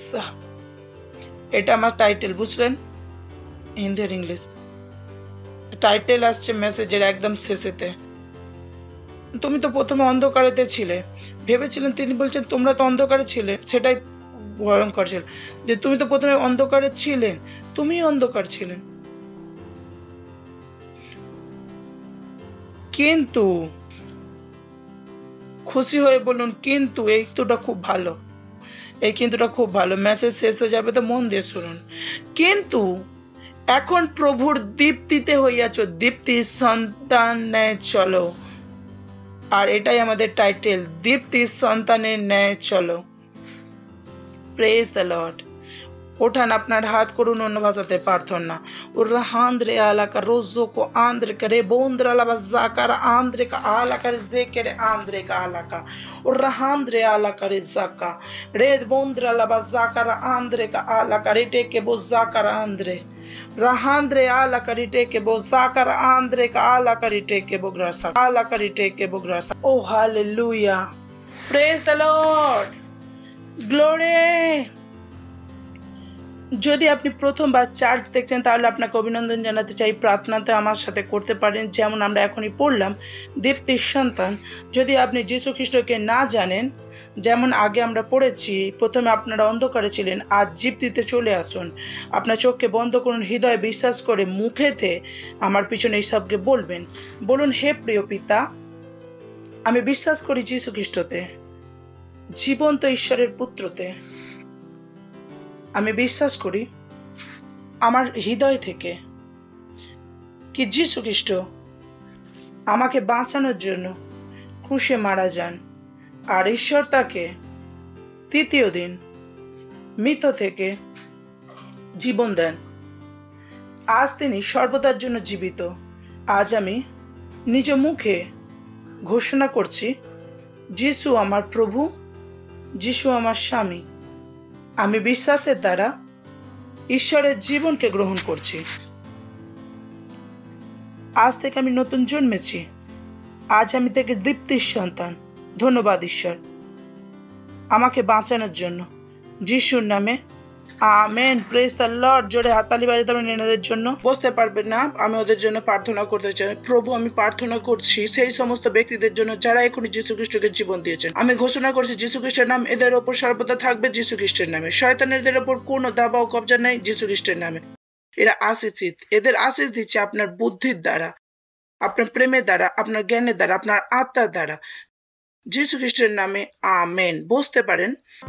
Speaker 6: এটা আমার টাইটেল, বুঝলেন? হিন্দি আর ইংলিশ টাইটেল আসছে মেসেজের একদম শেষেতে। তুমি তো প্রথমে অন্ধকারেতে ছিলে, ভেবেছিলেন তিনি বলছেন তোমরা তো অন্ধকারে ছিলে, সেটাই ভয়ঙ্কর ছিল যে তুমি তো প্রথমে অন্ধকারে ছিলেন, তুমি অন্ধকার ছিলেন। কিন্তু খুশি হয়ে বলুন কিন্তু, এই তোটা খুব ভালো, এই কিন্তুটা খুব ভালো। মেসেজ শেষ হয়ে যাবে তো মন দিয়ে শুনুন। কিন্তু এখন প্রভুর দীপ্তিতে হইয়াছ, দীপ্তি সন্তান ন্যায় চলো। আর এটাই আমাদের টাইটেল, দীপ্তির সন্তানের ন্যায় চলো। Praise the Lord. ওঠান আপনার হাত, করুন অন্য ভাষাতে প্রার্থনা। উরহান্দ্রে আলাকা রোজো কো আন্দ্রে করে বোন্দ্রা লাবাজা কার আন্দ্রে কা আলাকা রে করে আন্দ্রে কা আলাকা উরহান্দ্রে আলাকা রে জাকা রে বোন্দ্রা লাবাজা কার আন্দ্রে কা আলাকা রে টেকে বোজা কার আন্দ্রে Rahandre ala kariteke bo zakar andre ka ala kariteke bo grasa ala kariteke bo grasa. Oh hallelujah. Praise the Lord. Glory. যদি আপনি প্রথমবার চার্চ দেখছেন তাহলে আপনাকে অভিনন্দন জানাতে চাই। প্রার্থনাতে আমার সাথে করতে পারেন, যেমন আমরা এখনই পড়লাম, দীপ্তির সন্তান। যদি আপনি যীশু খ্রিস্টকে না জানেন, যেমন আগে আমরা পড়েছি, প্রথমে আপনারা অন্ধকারে ছিলেন, আজ দীপ্তিতে চলে আসুন। আপনার চোখকে বন্ধ করুন, হৃদয়ে বিশ্বাস করে মুখেতে আমার পিছনে এইসবকে বলবেন। বলুন, হে প্রিয় পিতা, আমি বিশ্বাস করি যীশু খ্রিস্টতে, জীবন্ত ঈশ্বরের পুত্রতে। আমি বিশ্বাস করি আমার হৃদয় থেকে কি যীশু খ্রিস্ট আমাকে বাঁচানোর জন্য ক্রুশে মারা যান, আর ঈশ্বর তাকে তৃতীয় দিন মৃত থেকে জীবন দেন। আজ তিনি সর্বদার জন্য জীবিত। আজ আমি নিজ মুখে ঘোষণা করছি, যিশু আমার প্রভু, যিশু আমার স্বামী। আমি বিশ্বাসের দ্বারা ঈশ্বরের জীবনকে গ্রহণ করছি। আজ থেকে আমি নতুন জন্মেছি। আজ আমি থেকে দীপ্তির সন্তান। ধন্যবাদ ঈশ্বর আমাকে বাঁচানোর জন্য। যিশুর নামে আমেন। Praise the Lord. জোরে হাততালি বাজাতে হবে এনাদের জন্য। বসতে পারবেন না, আমি ওদের জন্য প্রার্থনা করতে চাই। প্রভু, আমি প্রার্থনা করছি সেই সমস্ত ব্যক্তিদের জন্য যারা এখনই যীশু খ্রিস্টকে জীবন দিয়েছেন। আমি ঘোষণা করছি যীশু খ্রিস্টের নাম এদের ওপর সর্বদা থাকবে। যীশু খ্রিস্টের নামে শয়তানের এদের ওপর কোনো দাবা ও কবজা নেই। যীশু খ্রিস্টের নামে এরা আশীষিত। এদের আশীষ দিচ্ছে আপনার বুদ্ধির দ্বারা, আপনার প্রেমের দ্বারা, আপনার জ্ঞানের দ্বারা, আপনার আত্মার দ্বারা। যীশু খ্রিস্টের নামে আমেন। বসতে পারেন।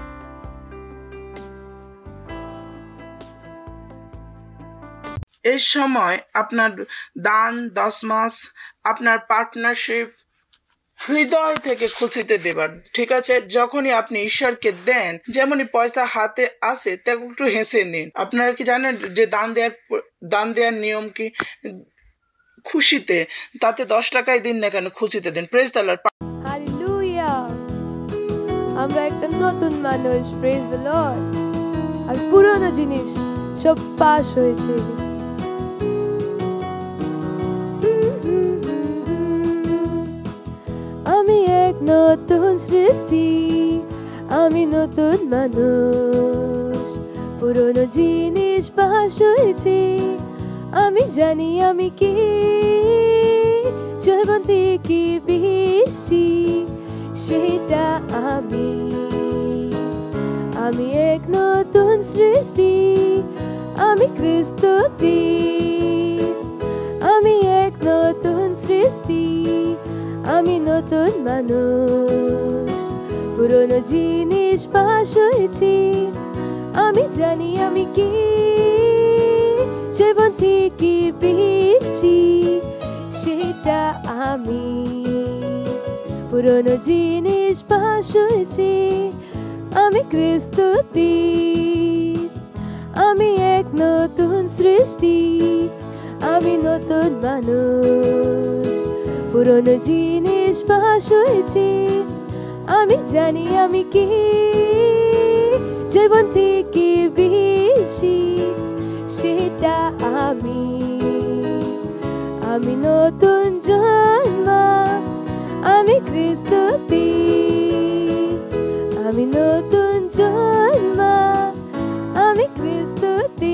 Speaker 6: এই সময় আপনার দান, দশমাস, আপনার পার্টনারশিপ হৃদয় থেকে খুশিতে দেবার, ঠিক আছে? যখনই আপনি ঈশ্বরকে দেন, যেমনই পয়সা হাতে আসে তেমন একটু হেসে নিন। আপনারা কি জানেন যে দান দেওয়ার দান দেওয়ার নিয়ম কি? খুশিতে, তাতে দশ টাকাই দিন না কেন, খুশিতে দিন। Praise the Lord.
Speaker 3: হালেলুয়া। আমরা একটা নতুন মানুষ। Praise the Lord. আর পুরনো জিনিস সব পাশ হয়েছে। আমি এক নতুন সৃষ্টি, আমি নতুন মানুষ, পুরনো জিনিস পাশ হয়েছে। আমি জানি আমি কি জয়বন্তী কি বেশি, সেটা আমি। আমি এক নতুন সৃষ্টি, আমি খ্রিস্টতে। আমি এক নতুন সৃষ্টি, আমি নতুন মানুষ, পুরনো জিনিস পাশ হয়েছে। আমি জানি আমি কি জয়বন্তী কি বেশি, সেটা আমি। পুরনো জিনিস পাশ হয়েছে, আমি খ্রিস্টতে। আমি এক নতুন সৃষ্টি, আমি নতুন মানুষ, পুরনো জিনিস পাশ হয়েছে। আমি জানি আমি কি জয়বন্তী কি বেশি, সেটা আমি। আমি নতুন জন্ম, আমি খ্রিস্টতে। আমি নতুন জন্ম, আমি খ্রিস্টতে।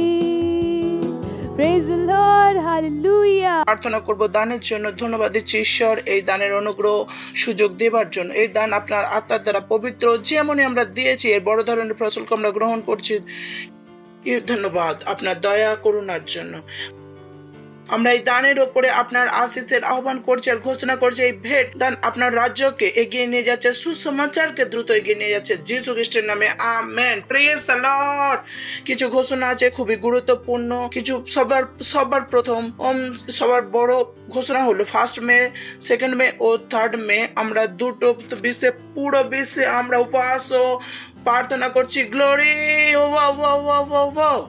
Speaker 3: Praise the Lord, hallelujah.
Speaker 6: প্রার্থনা করব দানের জন্য। ধন্যবাদ দিচ্ছি ঈশ্বর এই দানের অনুগ্রহ সুযোগ দেবার জন্য। এই দান আপনার আত্মার দ্বারা পবিত্র, যেমনই আমরা দিয়েছি এর বড় ধরনের ফসলকে আমরা গ্রহণ করছি। ধন্যবাদ আপনার দয়া করুণার জন্য। আমরা এই দানের উপরে আপনার আশীষের আহ্বান করছি আর ঘোষণা করছি এই ভেট দান আপনার রাজ্যকে এগিয়ে নিয়ে যাচ্ছে, সুসমাচারকে দ্রুত এগিয়ে নিয়ে যাচ্ছে যিশু খ্রিস্টের নামে, আমেন। Praise the Lord. কিছু ঘোষণা আছে খুবই গুরুত্বপূর্ণ। কিছু সবার সবার প্রথম সবার বড় ঘোষণা হলো ফার্স্ট মে, সেকেন্ড মে ও থার্ড মে আমরা দুটো বিশ্বে পুরো বিশ্বে আমরা উপবাস ও প্রার্থনা করছি। Glory oh wow wow wow wow.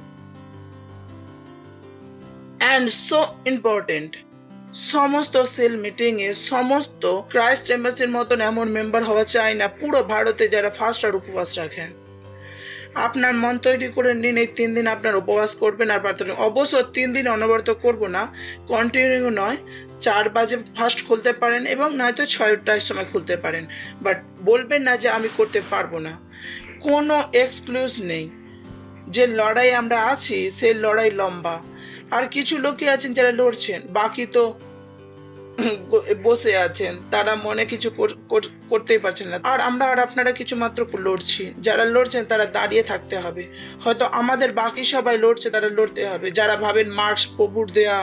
Speaker 6: And so important, সমস্ত সেল মিটিং এ সমস্ত ক্রাইস্ট এম্বাসির মতন এমন মেম্বার হওয়া চাই না পুরো ভারতে যারা ফাস্ট আর উপবাস রাখেন। আপনার মন তৈরি করে নিন এই তিন দিন আপনার উপবাস করবেন আর প্রার্থনা। অবশ্য তিন দিন অনবরত করব না, কন্টিনিউ নয়। চার বাজে ফাস্ট খুলতে পারেন এবং নয়তো ছয়টার সময় খুলতে পারেন, বাট বলবেন না যে আমি করতে পারবো না। কোনো এক্সক্লুজ নেই। যে লড়াই আমরা আছি সেই লড়াই লম্বা। আর কিছু লোকই আছেন যারা লড়ছেন, বাকি তো বসে আছেন, তারা মনে কিছু করতেই পারছেন না। আর আমরা আর আপনারা কিছু মাত্র লড়ছি। যারা লড়ছেন তারা দাঁড়িয়ে থাকতে হবে। হয়তো আমাদের বাকি সবাই লড়ছে, তারা লড়তে হবে। যারা ভাবেন মার্কস প্রভুর দেয়া,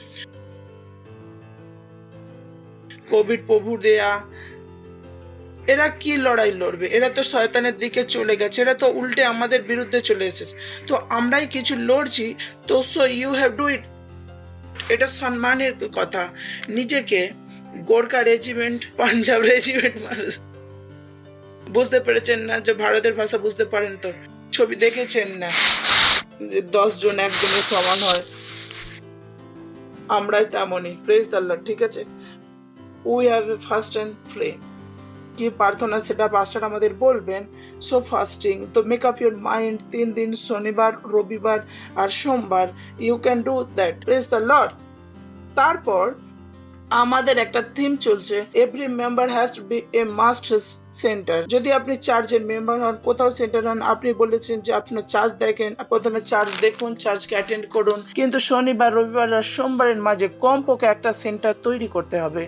Speaker 6: কোভিড প্রভুর দেয়া, এরা কি লড়াই লড়বে? এরা তো শয়তানের দিকে চলে গেছে, এরা তো উল্টে আমাদের বিরুদ্ধে চলে এসেছে। তো আমরাই কিছু লড়ছি, তো so you have do it. এটা সম্মানের কথা। নিজেকে গোর্খা রেজিমেন্ট, পাঞ্জাব রেজিমেন্ট মানুষ বুঝতে পেরেছেন না? যে ভারতের ভাষা বুঝতে পারেন তো? ছবি দেখেছেন না যে দশ জন একজনের সমান হয়? আমরাই তেমনই। Praise the Lord. ঠিক আছে, we have a fast and pray. কি প্রার্থনা সেটা পাস্টার আমাদের বলবেন। সো ফাস্টিং, তো মেক আপ ইউর মাইন্ড। তিন দিন শনিবার, রবিবার আর সোমবার you can do that. Praise the lord. তারপর আমাদের একটা থিম চলছে, every member has to be a must centre. যদি আপনি চার্চের মেম্বার হন, কোথাও সেন্টার হন, আপনি বলেছেন যে আপনার চার্চ দেখেন, প্রথমে চার্চ দেখুন, চার্চকে অ্যাটেন্ড করুন, কিন্তু শনিবার, রবিবার আর সোমবারের মাঝে কমপক্ষে একটা সেন্টার তৈরি করতে হবে।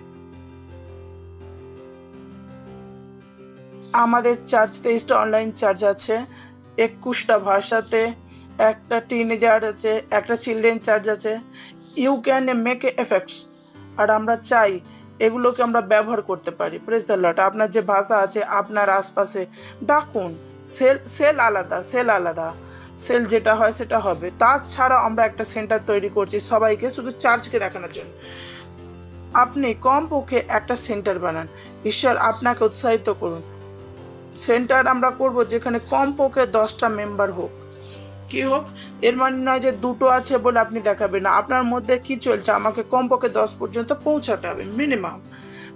Speaker 6: আমাদের চার্চ তেইশটা অনলাইন চার্চ আছে, একুশটা ভাষাতে, একটা টিনেজার আছে, একটা চিলড্রেন চার্চ আছে। You can make a effects. আর আমরা চাই এগুলোকে আমরা ব্যবহার করতে পারি। Praise the lord. আপনার যে ভাষা আছে আপনার আশপাশে ডাকুন। সেল সেল আলাদা, সেল আলাদা, সেল যেটা হয় সেটা হবে। তাছাড়াও আমরা একটা সেন্টার তৈরি করছি সবাইকে, শুধু চার্চকে দেখানোর জন্য। আপনি কমপক্ষে একটা সেন্টার বানান। ঈশ্বর আপনাকে উৎসাহিত করুন। সেন্টার আমরা করব যেখানে কমপক্ষে দশটা মেম্বার হোক। কি হোক, এর মানে নয় যে দুটো আছে বলে আপনি দেখাবেন না। আপনার মধ্যে কি চলছে আমাকে কমপক্ষে দশ পর্যন্ত পৌঁছাতে হবে, মিনিমাম।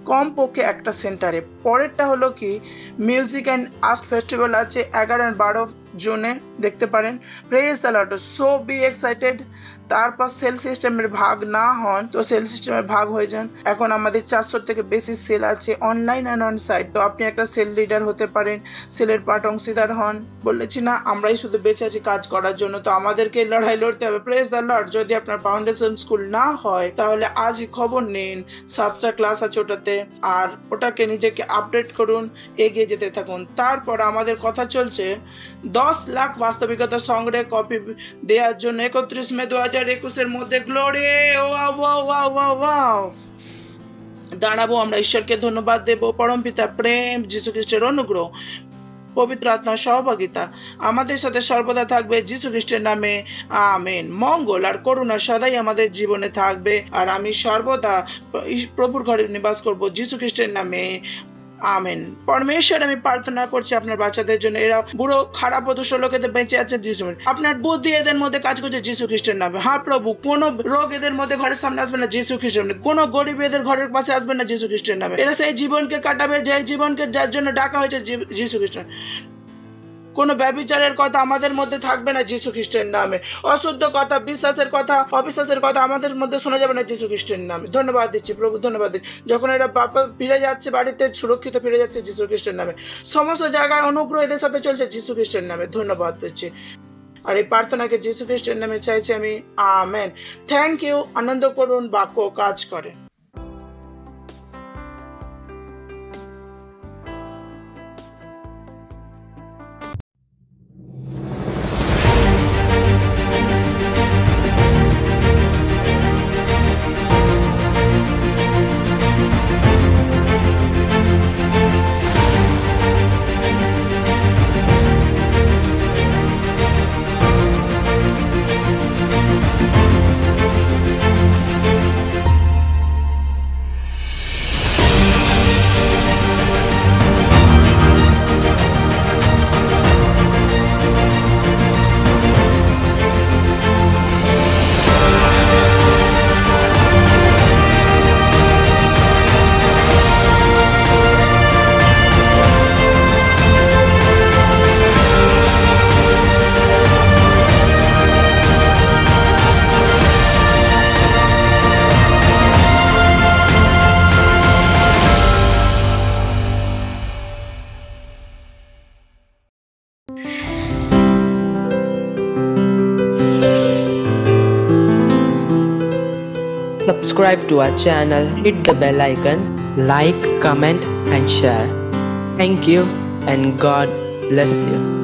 Speaker 6: কমপক্ষে একটা সেন্টারে। পরেরটা হলো কি মিউজিক অ্যান্ড আর্ট ফেস্টিভ্যাল আছে এগারো আর বারো জুনে, দেখতে পারেন। Praise the lord, so be excited. তারপর সেল সিস্টেমের ভাগ না হন তো সেল সিস্টেমের ভাগ হয়ে যান। এখন আমাদের চারশোর থেকে বেশি সেল আছে অনলাইন অ্যান্ড অন সাইট। তো আপনি একটা সেল লিডার হতে পারেন, সেলের পার্ট অংশীদার হন। বলেছি না আমরাই শুধু বেঁচে আছি কাজ করার জন্য, তো আমাদেরকে লড়াই লড়তে হবে। Praise the Lord. যদি আপনার ফাউন্ডেশন স্কুল না হয় তাহলে আজই খবর নিন, সাতটা ক্লাস আছে ওটাতে, আর ওটাকে নিজেকে আপডেট করুন, এগিয়ে যেতে থাকুন। তারপর আমাদের কথা চলছে দশ লাখ বাস্তবিকতা সংগ্রহে কপি দেওয়ার জন্য একত্রিশ মে দু হাজার একুশের মধ্যে glory wow wow wow wow wow দাঁড়াবো। আমরা ঈশ্বরকে ধন্যবাদ দেব, পরম পিতা প্রেম, যীশু খ্রিস্টের অনুগ্রহ, পবিত্র আত্মার সহভাগিতা আমাদের সাথে সর্বদা থাকবে যীশু খ্রিস্টের নামে আমেন। মঙ্গল আর করুণা সদাই আমাদের জীবনে থাকবে, আর আমি সর্বদা প্রভুর ঘরে নিবাস করব যীশু খ্রিস্টের নামে আমেন। পরমেশ্বর আমি প্রার্থনা করছি আপনার বাচ্চাদের জন্য, এরা বুড়ো খারাপ অদৃশ্য লোকেদের বেঁচে আছে যিশু, আপনার বুদ্ধি এদের মধ্যে কাজ করছে যীশু খ্রিস্টের নামে। হ্যাঁ প্রভু, কোনো রোগ এদের মধ্যে ঘরের সামনে আসবে না যীশু খ্রিস্টের নামে, কোনো গরিব এদের ঘরের পাশে আসবে না যীশু খ্রিস্টের নামে। এরা সেই জীবনকে কাটাবে যে জীবনকে যার জন্য ডাকা হয়েছে যীশু খ্রিস্ট। কোনো ব্যভিচারের কথা আমাদের মধ্যে থাকবে না যীশু খ্রিস্টের নামে। অশুদ্ধ কথা, বিশ্বাসের কথা, অবিশ্বাসের কথা আমাদের মধ্যে শোনা যাবে না যীশু খ্রিস্টের নামে। ধন্যবাদ দিচ্ছি প্রভু, ধন্যবাদ দিচ্ছি। যখন এরা বাপা ফিরে যাচ্ছে বাড়িতে, সুরক্ষিত ফিরে যাচ্ছে যীশু খ্রিস্টের নামে। সমস্ত জায়গায় অনুগ্রহ এদের সাথে চলছে যীশু খ্রিস্টের নামে। ধন্যবাদ দিচ্ছি, আর এই প্রার্থনাকে যীশু খ্রিস্টের নামে চাইছি আমি, আমেন। Thank you. আনন্দ করুন, বাক্য কাজ করে।
Speaker 8: Subscribe to our channel, hit the bell icon, like, comment and share. Thank you and God bless you.